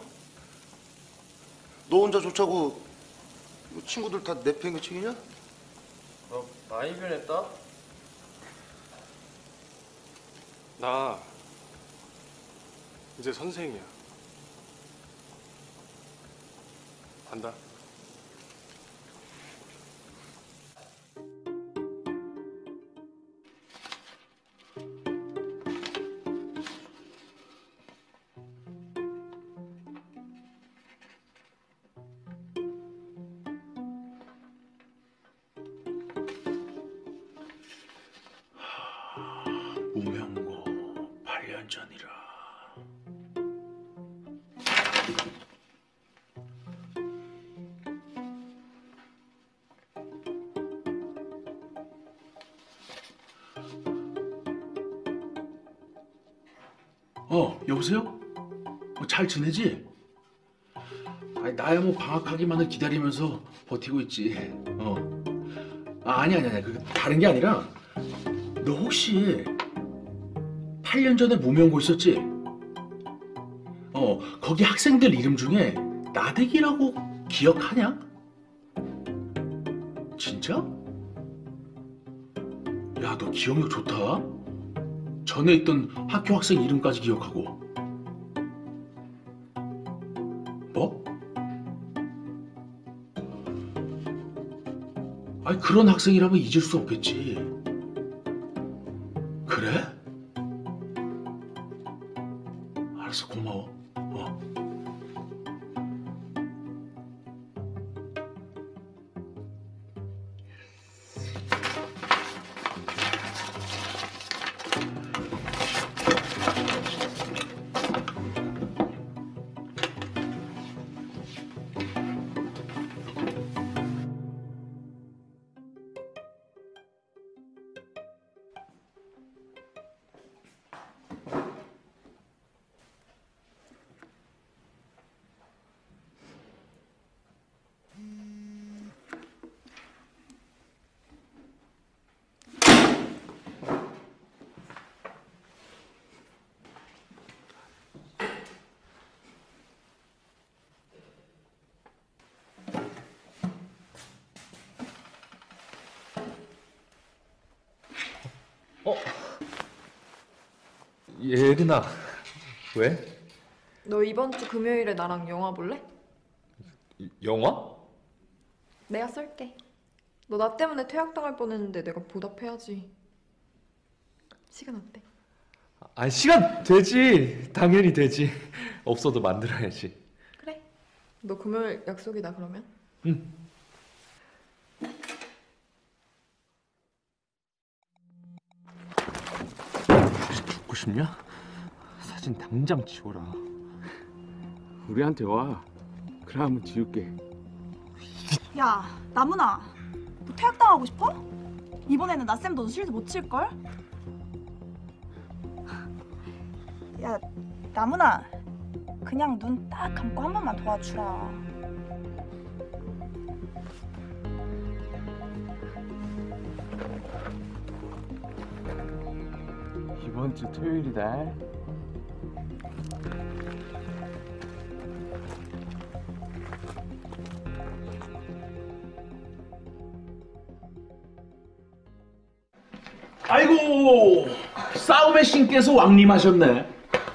너 혼자 좋자고 친구들 다 내팽개치기냐? 너 많이 변했다? 나 이제 선생이야. 간다. 무명고 팔 년 전이라. 어, 여보세요? 어, 잘 지내지? 아니, 나야 뭐 방학하기만을 기다리면서 버티고 있지. 어. 아, 아니 아니 아니. 그게 다른 게 아니라 너 혹시 팔 년 전에 무명고 있었지? 어, 거기 학생들 이름 중에 나대기라고 기억하냐? 진짜? 야, 너 기억력 좋다. 전에 있던 학교 학생 이름까지 기억하고. 뭐? 아니, 그런 학생이라면 잊을 수 없겠지. 그래? 알았어, 고마워. 어. 어? 예린아, 왜? 너 이번 주 금요일에 나랑 영화 볼래? 영화? 내가 쏠게. 너 나 때문에 퇴학당할 뻔했는데 내가 보답해야지. 시간 어때? 아니, 시간 되지. 당연히 되지. 없어도 만들어야지. 그래. 너 금요일 약속이다 그러면? 응. 죽고 싶냐? 사진 당장 지워라. 우리한테 와. 그래 한번 지울게. 야, 나문아. 너 퇴학당하고 싶어? 이번에는 나쌤 너도 실드 못 칠걸? 야, 나문아. 그냥 눈 딱 감고 한 번만 도와주라. 이번 주 토요일이다. 아이고, 싸움의 신께서 왕림하셨네.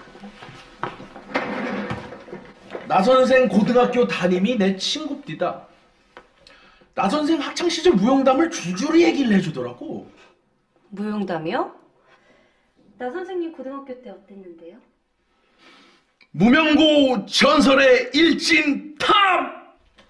나 선생 고등학교 담임이 내 친구입니다. 나 선생 학창시절 무용담을 줄줄이 얘기를 해주더라고. 무용담이요? 나 선생님 고등학교 때 어땠는데요? 무명고 전설의 일진 탑!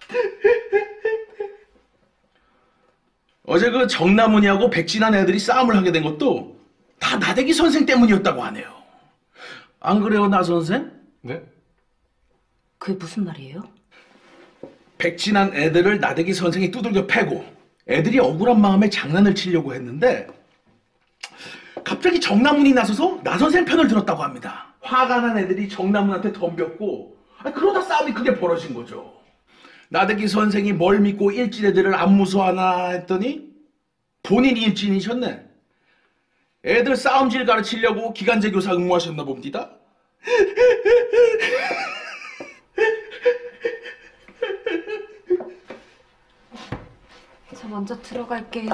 어제 그 정나문이하고 백진한 애들이 싸움을 하게 된 것도 다 나대기 선생 때문이었다고 하네요. 안 그래요, 나 선생? 네? 그게 무슨 말이에요? 백진한 애들을 나대기 선생이 두들겨 패고 애들이 억울한 마음에 장난을 치려고 했는데 갑자기 정나문이 나서서 나 선생 편을 들었다고 합니다. 화가 난 애들이 정나문한테 덤볐고 그러다 싸움이 크게 벌어진 거죠. 나대기 선생이 뭘 믿고 일진 애들을 안 무서워하나 했더니 본인이 일진이셨네. 애들 싸움질 가르치려고 기간제 교사 응모하셨나 봅니다. 저 먼저 들어갈게요.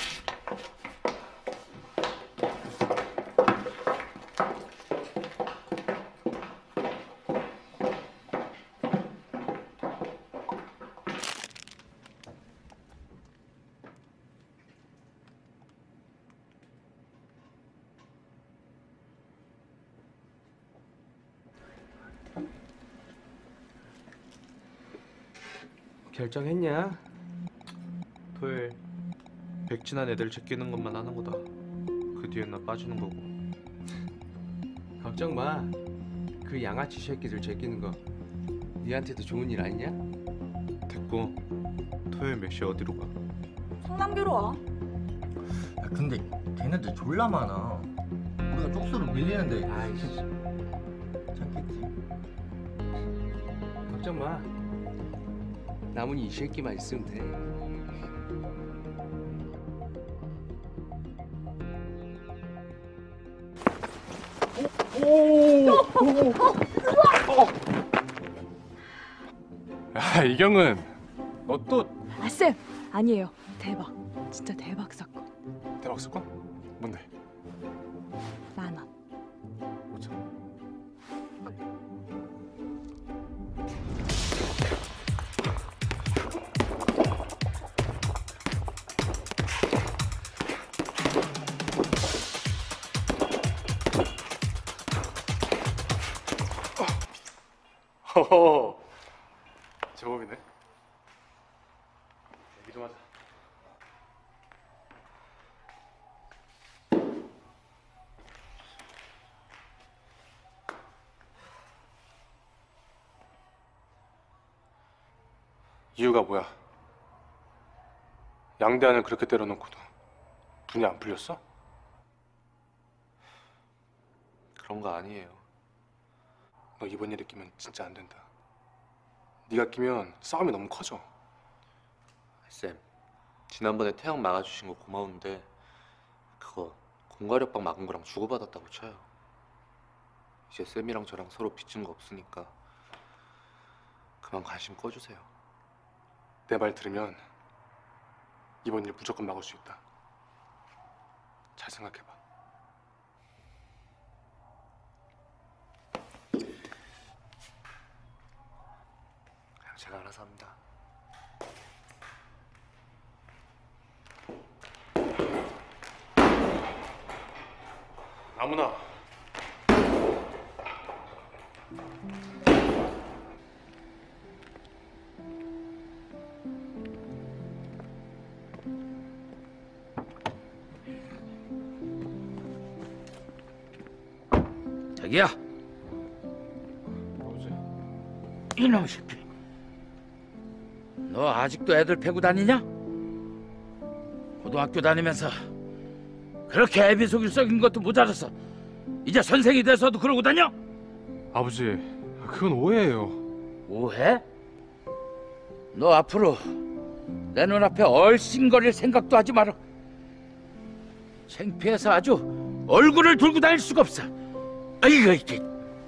결정했냐? 토요일 백진한 애들 제끼는 것만 하는 거다. 그 뒤엔 나 빠지는 거고. 걱정 마. 그 양아치 새끼들 제끼는 거 니한테도 좋은 일 아니냐? 됐고, 토요일 몇 시에 어디로 가? 성남교로 와. 야, 근데 걔네들 졸라 많아. 우리가 쪽수로 밀리는데. 아이씨. 괜찮겠지. 걱정 마. 남은 이 새끼만 있으면 돼. 오! 어! 어! 야, 이경은 너 또 아, 쌤! 아니에요. 대박. 진짜 대박 사건. 대박 사건? 뭔데? 만 원. 허허. 제법이네. 얘기 좀 하자. 이유가 뭐야? 양대한을 그렇게 때려놓고도 분이 안 풀렸어? 그런 거 아니에요. 너 이번 일에 끼면 진짜 안 된다. 네가 끼면 싸움이 너무 커져. 쌤, 지난번에 태양 막아주신 거 고마운데 그거 공과력방 막은 거랑 주고받았다고 쳐요. 이제 쌤이랑 저랑 서로 빚진 거 없으니까 그만 관심 꺼주세요. 내 말 들으면 이번 일 무조건 막을 수 있다. 잘 생각해봐. 그냥 제가 알아서 합니다. 나무나. 자기야. 이놈 새끼. 너 아직도 애들 패고 다니냐? 고등학교 다니면서 그렇게 애비 속일 썩인 것도 모자라서 이제 선생이 돼서도 그러고 다녀? 아버지, 그건 오해예요. 오해? 너 앞으로 내 눈앞에 얼씬거릴 생각도 하지 마라. 창피해서 아주 얼굴을 들고 다닐 수가 없어. 아이고 이게.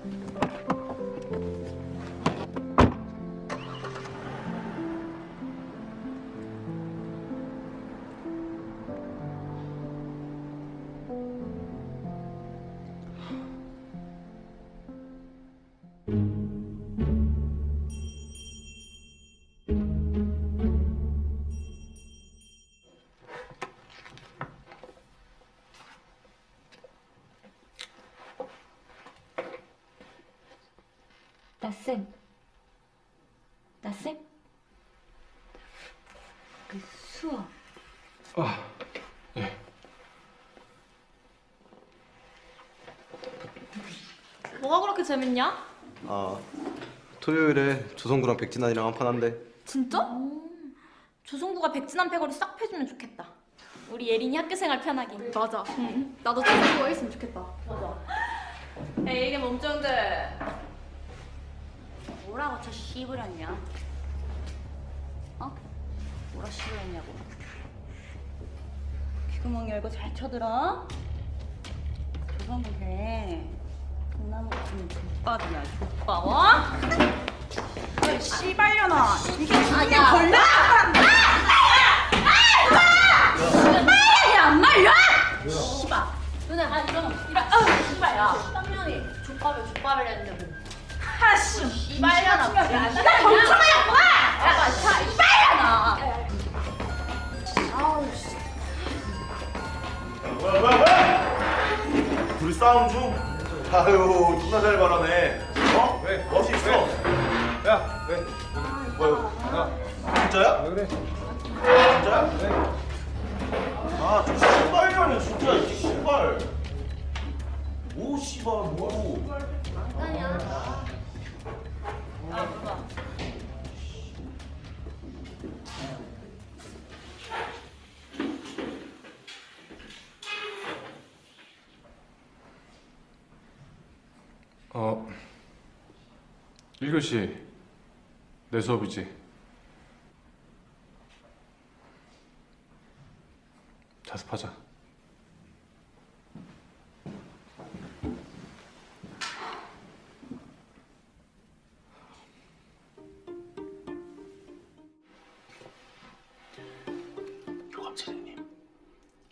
나쌤. 나쌤? 그 수업. 아, 예. 뭐가 그렇게 재밌냐? 아, 토요일에 조성구랑 백진환이랑 한 판 한대. 진짜? 조성구가 백진한 패거리 싹 패주면 좋겠다. 우리 예린이 학교 생활 편하게. 맞아. 응. 나도 조성구가 있으면 좋겠다. 맞아. 에이, 이게 몸종들. 뭐라고 저 씨부렸냐? 어? 뭐라 씨부렸냐고? 귀구멍 열고 잘 쳐들어. 조성구 걔 동나무 같으면 족밥이야, 족밥, 어? 야, 씨발려나. 이게 아, 이게 야. 걸려? 말이야, 안 말려? 씨발. 누나, 아, 이런, 이런, 아, 씨발야. 십학년이 족밥을 족밥을 했는데 뭐. 하씨. 씨발려나. 야, 네가 경찰이었구나. 야, 씨발려나. 아우 씨. 뭐야 뭐야 뭐야? 둘이 싸움 중? 아유 존나 잘 말하네. 어? 왜? 멋이 있어. 야 왜? 뭐야? 야 진짜야? 왜 그래? 진짜야? 왜? 아저 신발이라니 진짜 이 신발. 오 씨발 뭐? 아니야. 어, 일 교시 내 수업이지. 자습하자.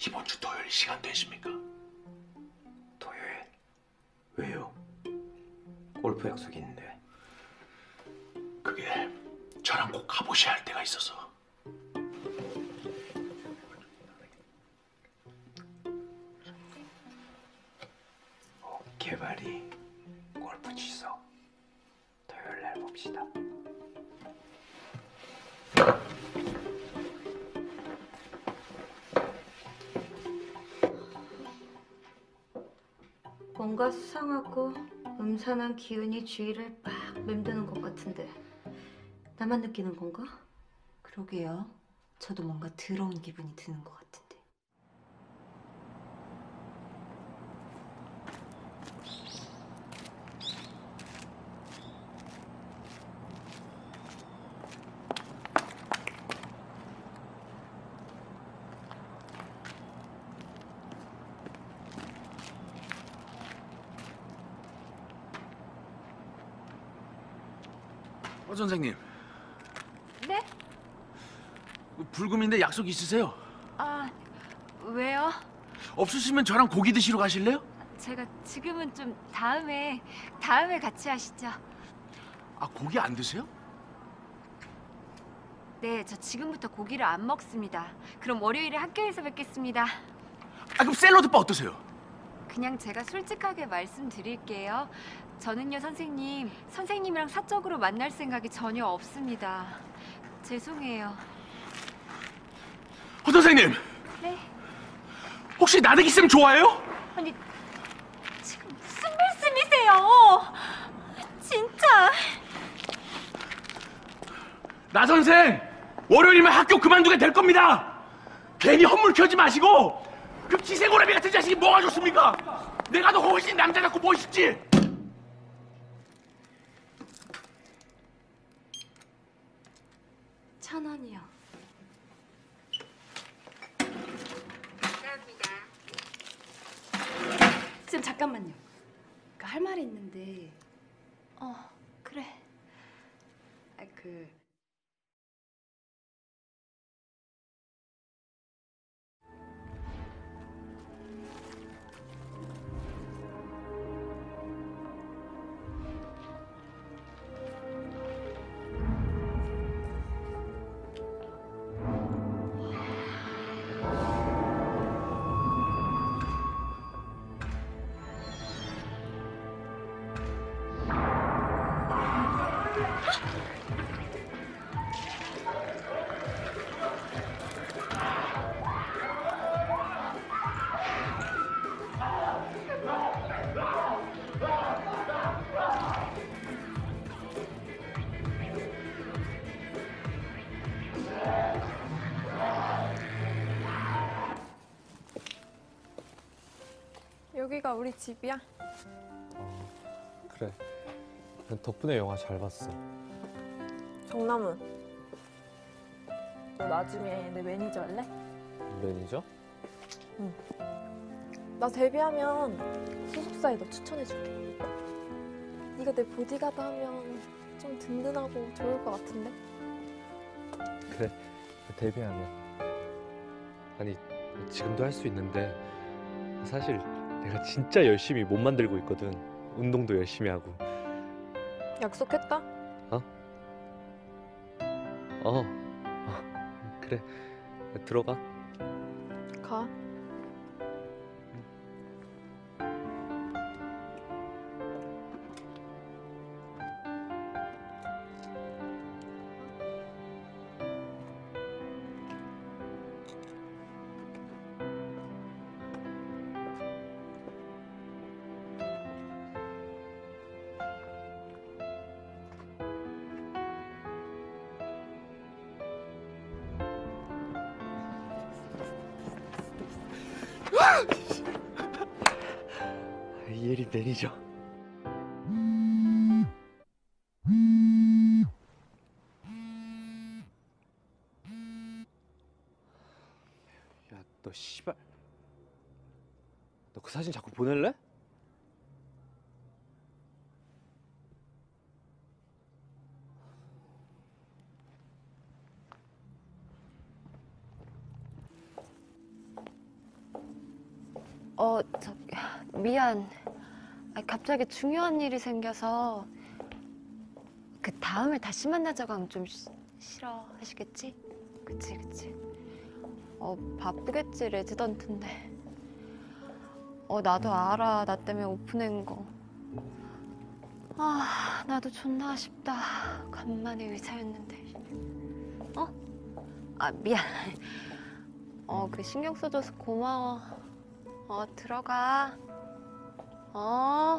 이번 주 토요일 시간 되십니까? 토요일? 왜요? 골프 약속이 있는데. 그게 저랑 꼭 가보셔야 할 때가 있어서. 개발이 골프 취소. 토요일 날 봅시다. 뭔가 수상하고 음산한 기운이 주위를 막 맴드는 것 같은데 나만 느끼는 건가? 그러게요. 저도 뭔가 더러운 기분이 드는 것 같은데. 어 선생님, 네? 불금인데 약속 있으세요? 아, 왜요? 없으시면 저랑 고기 드시러 가실래요? 제가 지금은 좀 다음에, 다음에 같이 하시죠. 아 고기 안 드세요? 네, 저 지금부터 고기를 안 먹습니다. 그럼 월요일에 학교에서 뵙겠습니다. 아 그럼 샐러드바 어떠세요? 그냥 제가 솔직하게 말씀드릴게요. 저는요, 선생님, 선생님이랑 사적으로 만날 생각이 전혀 없습니다. 죄송해요. 어 선생님, 네? 혹시 나대기 쌤 좋아해요? 아니, 지금 무슨 말씀이세요? 진짜. 나 선생 월요일이면 학교 그만두게 될 겁니다. 괜히 헛물 켜지 마시고 그 기생고라비 같은 자식이 뭐가 좋습니까? 내가 더 훨씬 남자 같고 멋있지. 천 원이요. 쌤 잠깐만요. 그 할 말이 있는데. 어, 그래. 아, 그 여기가 우리 집이야? 그래. 덕분에 영화 잘 봤어. 정남은, 너 나중에 내 매니저 할래? 매니저? 응. 나 데뷔하면 소속사에 너 추천해줄게. 네가 내 보디가드 하면 좀 든든하고 좋을 것 같은데? 그래. 데뷔하면. 아니, 지금도 할 수 있는데 사실 내가 진짜 열심히 몸 만들고 있거든. 운동도 열심히 하고. 약속했다? 어? 어. 어. 그래. 들어가. 가. 이혜리 매니저. 야, 너 씨발. 너 그 사진 자꾸 보낼래? 어, 저, 미안. 아니, 갑자기 중요한 일이 생겨서 그 다음에 다시 만나자고 하면 좀 시- 싫어하시겠지? 그치, 그치. 어, 바쁘겠지, 레지던트인데. 어, 나도 알아. 나 때문에 오픈한 거. 아, 나도 존나 아쉽다. 간만에 의사였는데. 어? 아, 미안. 어, 그 신경 써줘서 고마워. 어, 들어가. 어.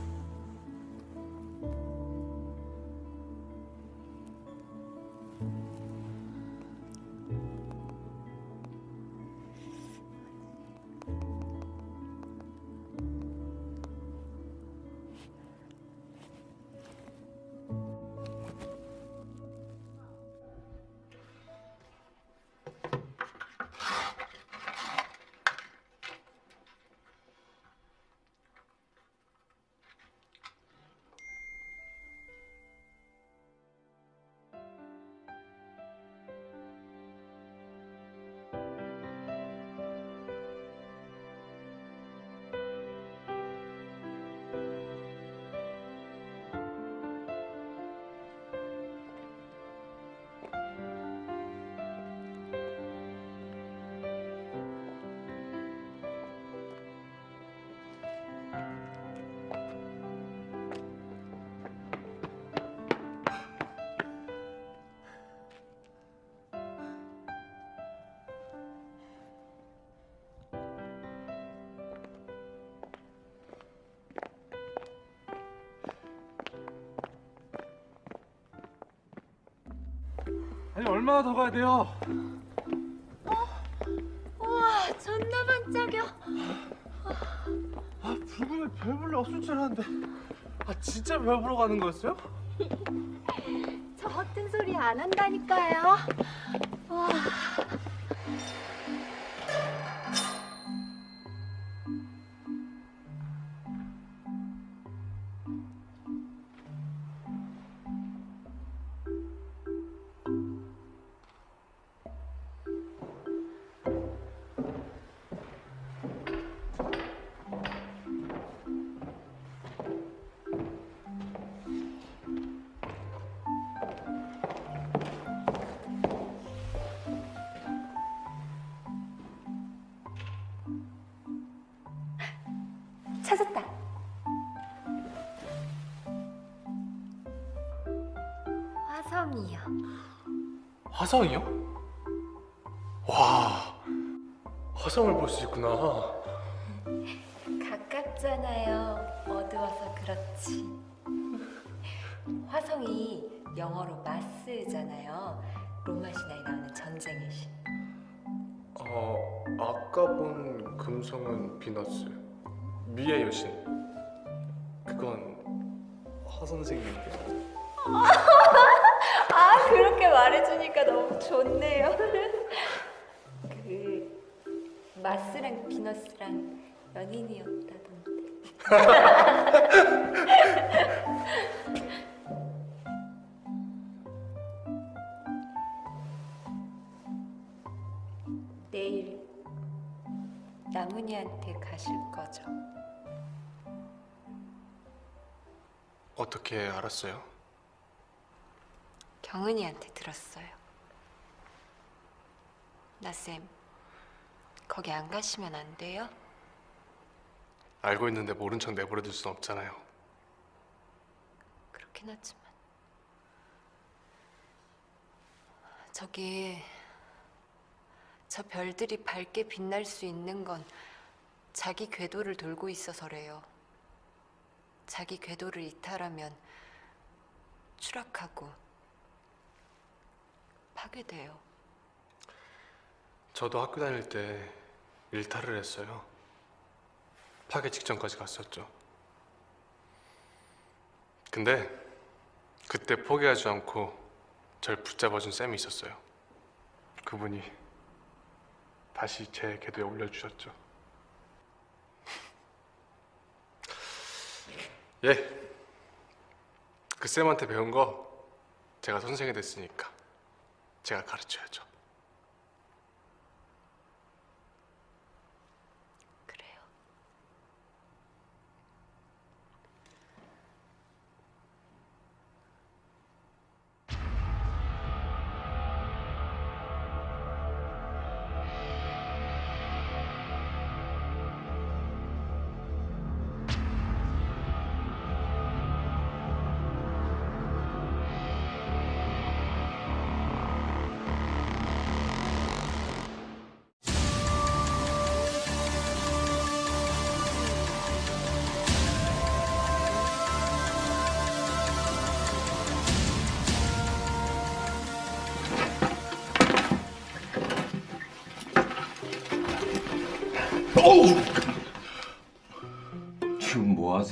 아니 얼마나 더 가야 돼요? 우와, 존나 반짝여. 아 불금에 별 볼일 없을 줄 알았는데 아 진짜 별 보러 가는 거였어요? 저 허튼 소리 안 한다니까요. 와. 찾았다. 화성이요. 화성이요? 와 화성을 볼 수 있구나. 가깝잖아요. 어두워서 그렇지. 화성이 영어로 마스잖아요. 로마 신화에 나오는 전쟁의 신. 어 아까 본 금성은 비너스, 미의 여신. 그건 화 선생님인데. 아, 그렇게 말해주니까 너무 좋네요. 그 마스랑 비너스랑 연인이었다던데. 내일 나문이한테 가실 거죠? 어떻게 알았어요? 경은이한테 들었어요. 나쌤, 거기 안 가시면 안 돼요? 알고 있는데 모른 척 내버려둘 순 없잖아요. 그렇긴 하지만 저기 저 별들이 밝게 빛날 수 있는 건 자기 궤도를 돌고 있어서래요. 자기 궤도를 이탈하면 추락하고 파괴돼요. 저도 학교 다닐 때 일탈을 했어요. 파괴 직전까지 갔었죠. 근데 그때 포기하지 않고 절 붙잡아준 쌤이 있었어요. 그분이 다시 제 궤도에 올려주셨죠. 예, 그 쌤한테 배운 거 제가 선생이 됐으니까 제가 가르쳐야죠. 그래요.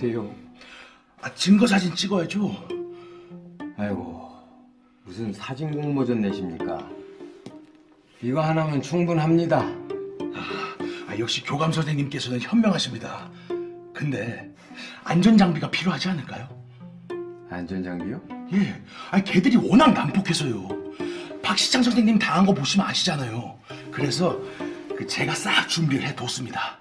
하세요? 아, 증거 사진 찍어야죠. 아이고, 무슨 사진 공모전 내십니까? 이거 하나면 충분합니다. 아, 역시 교감 선생님께서는 현명하십니다. 근데 안전장비가 필요하지 않을까요? 안전장비요? 예, 아니 걔들이 워낙 난폭해서요. 박시창 선생님 당한 거 보시면 아시잖아요. 그래서 그 제가 싹 준비를 해뒀습니다.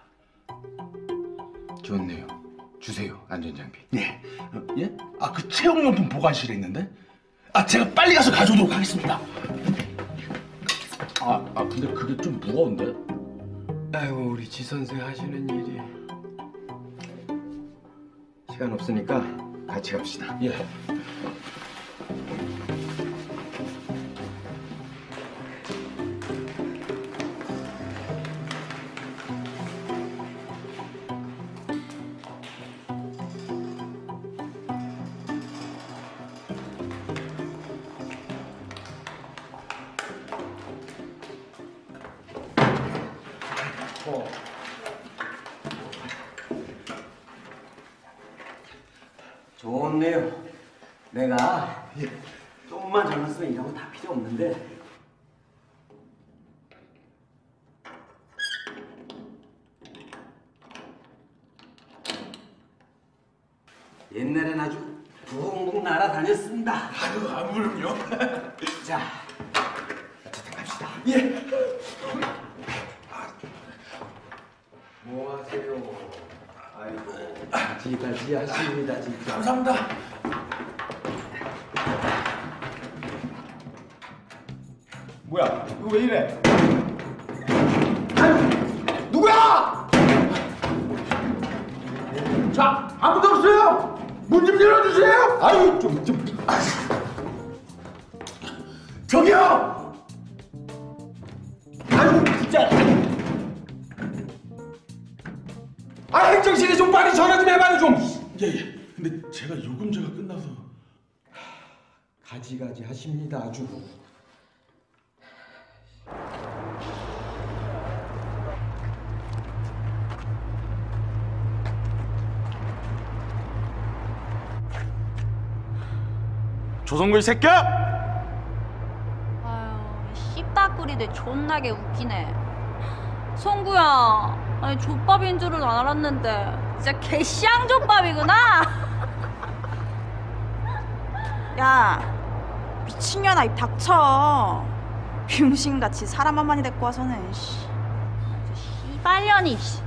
좋네요. 주세요, 안전장비. 예, 어, 예? 아, 그 체육용품 보관실에 있는데? 아, 제가 빨리 가서 가져오도록 하겠습니다. 아, 아 근데 그게 좀 무거운데? 아이고, 우리 지 선생 하시는 일이. 시간 없으니까 같이 갑시다. 예. 좋네요. 내가 조금만 잘났으면 이런 거 다 필요 없는데. 옛날엔 아주 붕붕 날아다녔습니다. 아유, 아무렴요. 자, 어쨌든 갑시다. 예. 뭐 하세요? 아이고, 지가지 하십니다, 진짜. 감사합니다. 뭐야? 이거 왜 이래? 누구야? 자, 아무도 없어요. 문 좀 열어주세요. 아유, 좀, 좀. 저기요. 아유, 진짜. 아, 행정실에 좀 빨리 전화 좀 해봐요, 좀. 예, 예. 근데 제가 요금제가 끝나서. 가지가지 하십니다, 아주. 조성구 이 새끼야! 아유, 씨딱구리들 존나게 웃기네. 성구야, 아니 족밥인 줄은 알았는데 진짜 개쌍족밥이구나. 야, 미친년아, 입 닥쳐. 병신같이 사람 한 마리 데리고 와서는. 씨. 씨발년이. 씨.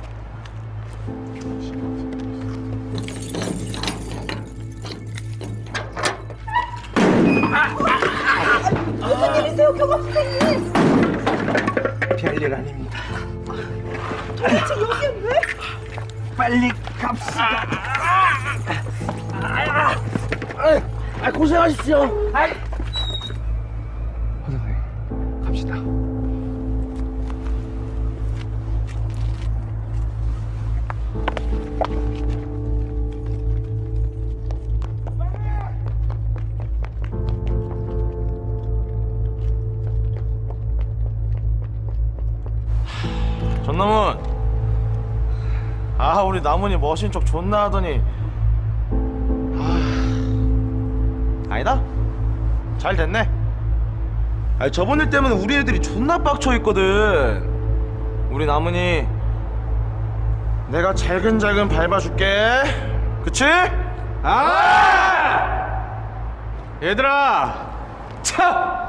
무슨 일이세요, 교감 선생님? 별일 아닙니다. 도대체 여기에 왜? 빨리 갑시다. 아, 고생하십시오. 허 선생, 갑시다. 전남은 아 우리 나문이 머신 척 존나 하더니 아 아니다 잘 됐네. 아니 저번 일 때문에 우리 애들이 존나 빡쳐 있거든. 우리 나문이 내가 잘근잘근 밟아줄게. 그치? 아 얘들아 차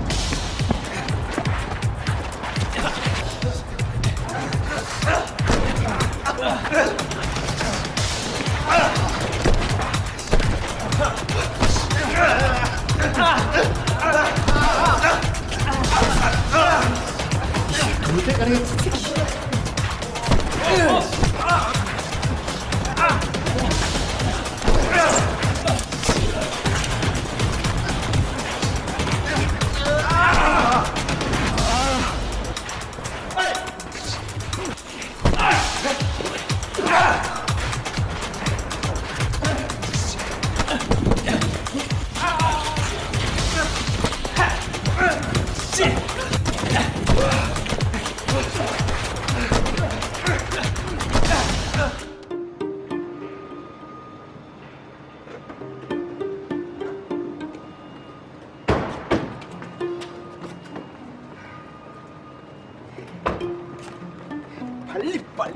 돌대가리가 새끼.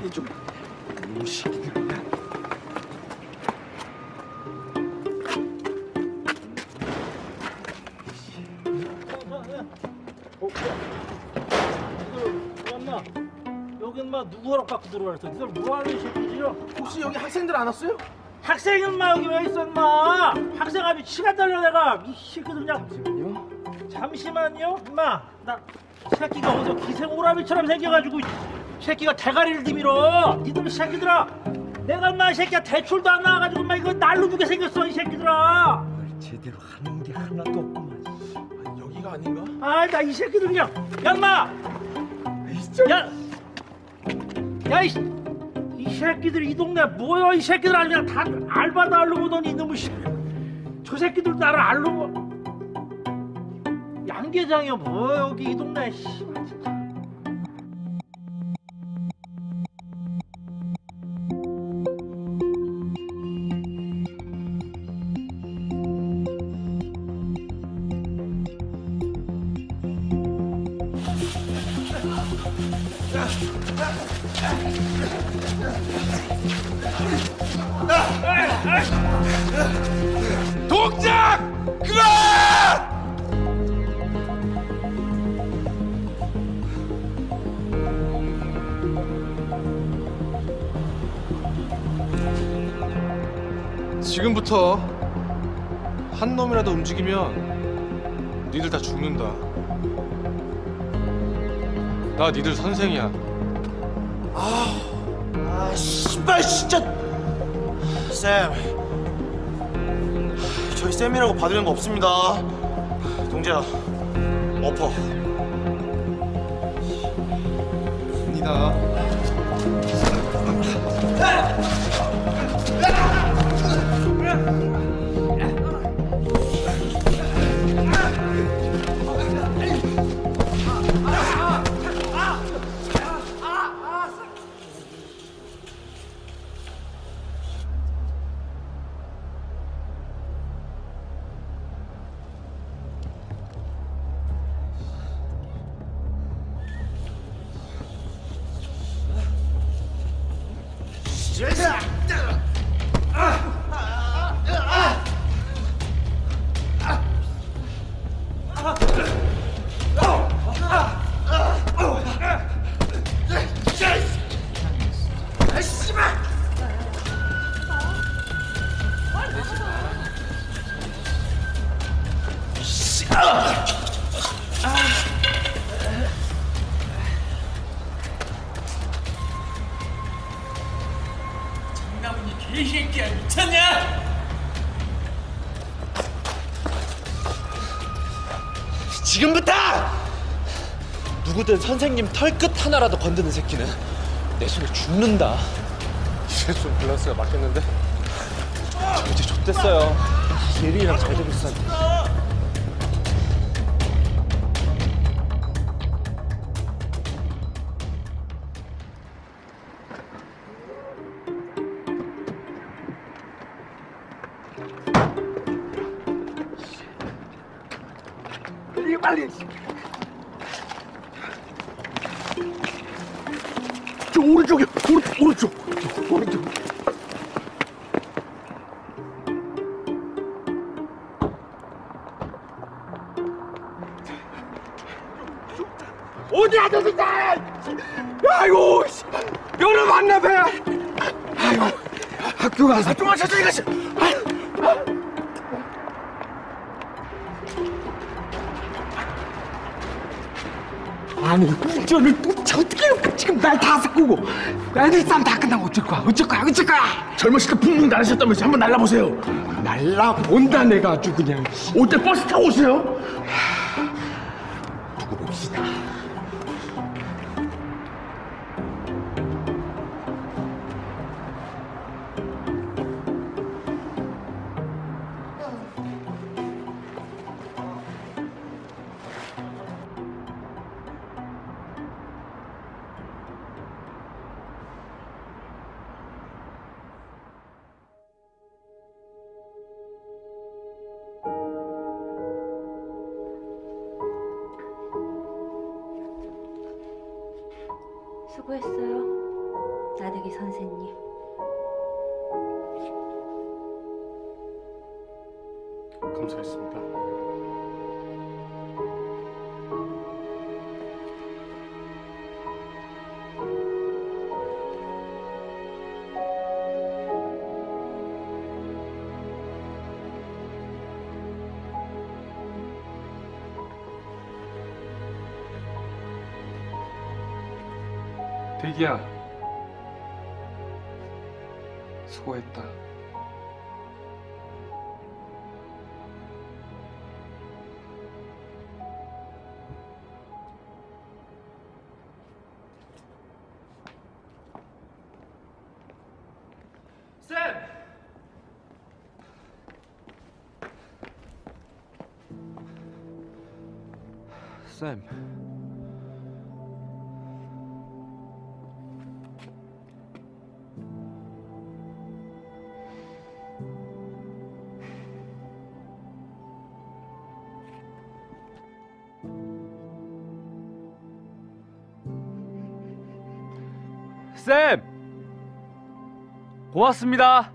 해줘. 이 새끼들 그냥. 엄마, 여기 인마 누구 허락 받고 들어왔어? 니들 뭐하는 새끼지요? 혹시 여기 학생들 안 왔어요? 학생 인마 여기 왜 있어 인마? 학생 앞이 시간 달려 내가 이 새끼들 그냥. 잠시만요. 잠시만요, 인마. 나 새끼가 어디서 기생오라비처럼 생겨가지고 이 새끼가 대가리를 디밀어. 니들 새끼들아, 내가 인마 이 새끼야 대출도 안 나와가지고 인마 이거 날로 주게 생겼어 이 새끼들아. 제대로 하는 게 하나도 없구만. 아니, 여기가 아닌가? 아, 나 이 새끼들 그냥. 야, 인마. 야, 야, 이, 이 새끼들 이 동네 뭐야 이 새끼들 아주 그냥 다 알바도 알로 보더니 이놈의 씨. 저 새끼들도 나를 알로 보. 양계장이야 뭐 여기 이 동네 씨. 진짜. 동작! 그만! 지금부터 한 놈이라도 움직이면 니들 다 죽는다. 나 니들 선생이야. 아, 아, 씨발 진짜. 쌤, 저희 쌤이라고 봐드리는 거 없습니다. 동재야, 엎어. 입니다. 장나무니 개새끼야 미쳤냐? 지금부터 누구든 선생님 털끝 하나라도 건드는 새끼는 내 손에 죽는다. 이제 좀 밸런스가 맞겠는데? 저 이제 좆됐어요. 예린이랑 잘 되고 있었는데. 빨리 빨리. 저 오른쪽이요. 오른쪽 오른쪽 오른쪽. 어디 아저씨다! 아이고, 면허 맞나 배! 아이고, 학교 가서. 아, 좀만 천천히 가시. 아니, 운전을 또 어떻게 해요? 지금 날 다 섞고 애들 싸움 다 끝나고 어쩔 거야? 어쩔 거야? 어쩔 거야? 젊으실 때 붕붕 날으셨다면서 한번 날라보세요. 날라본다 내가 아주 그냥. 올 때 버스 타고 오세요. 두고 봅시다. 수고했어요. 다대기 선생님. 감사했습니다. 대기야, 수고했다. 쌤! 쌤. 쌤! 고맙습니다.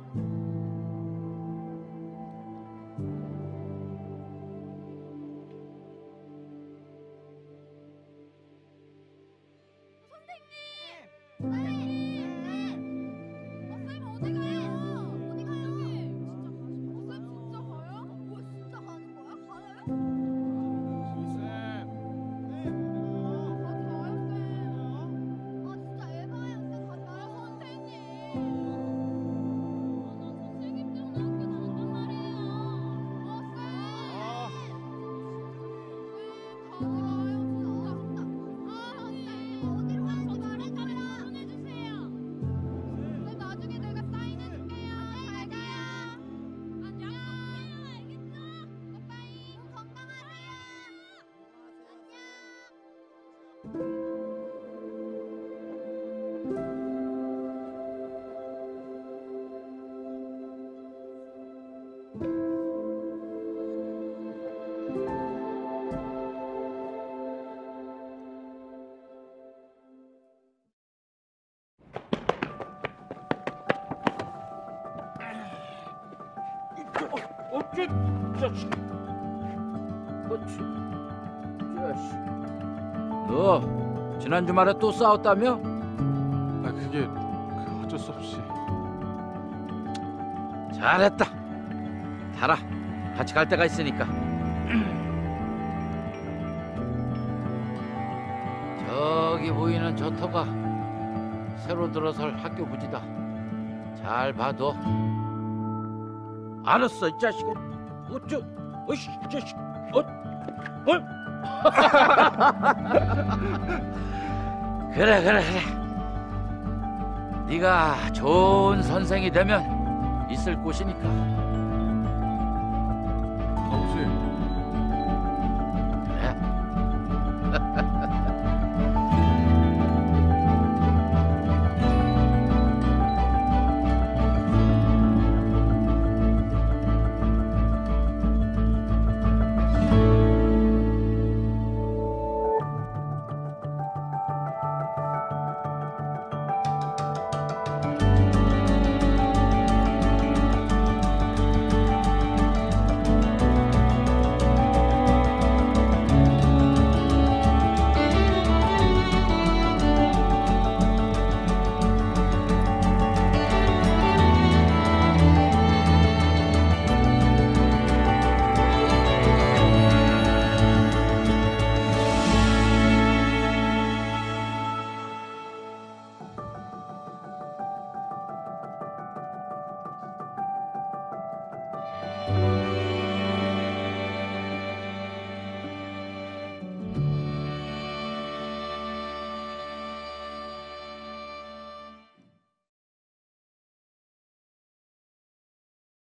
어째 자식. 어째 자식. 너 지난 주말에 또 싸웠다며? 아 그게 그 어쩔 수 없이. 잘했다. 달아. 같이 갈 데가 있으니까. 저기 보이는 저 터가 새로 들어설 학교 부지다. 잘 봐둬. 알았어, 이 자식은. 어쩌, 어이씨, 이 자식. 어, 어. 그래, 그래, 그래. 네가 좋은 선생이 되면 있을 곳이니까.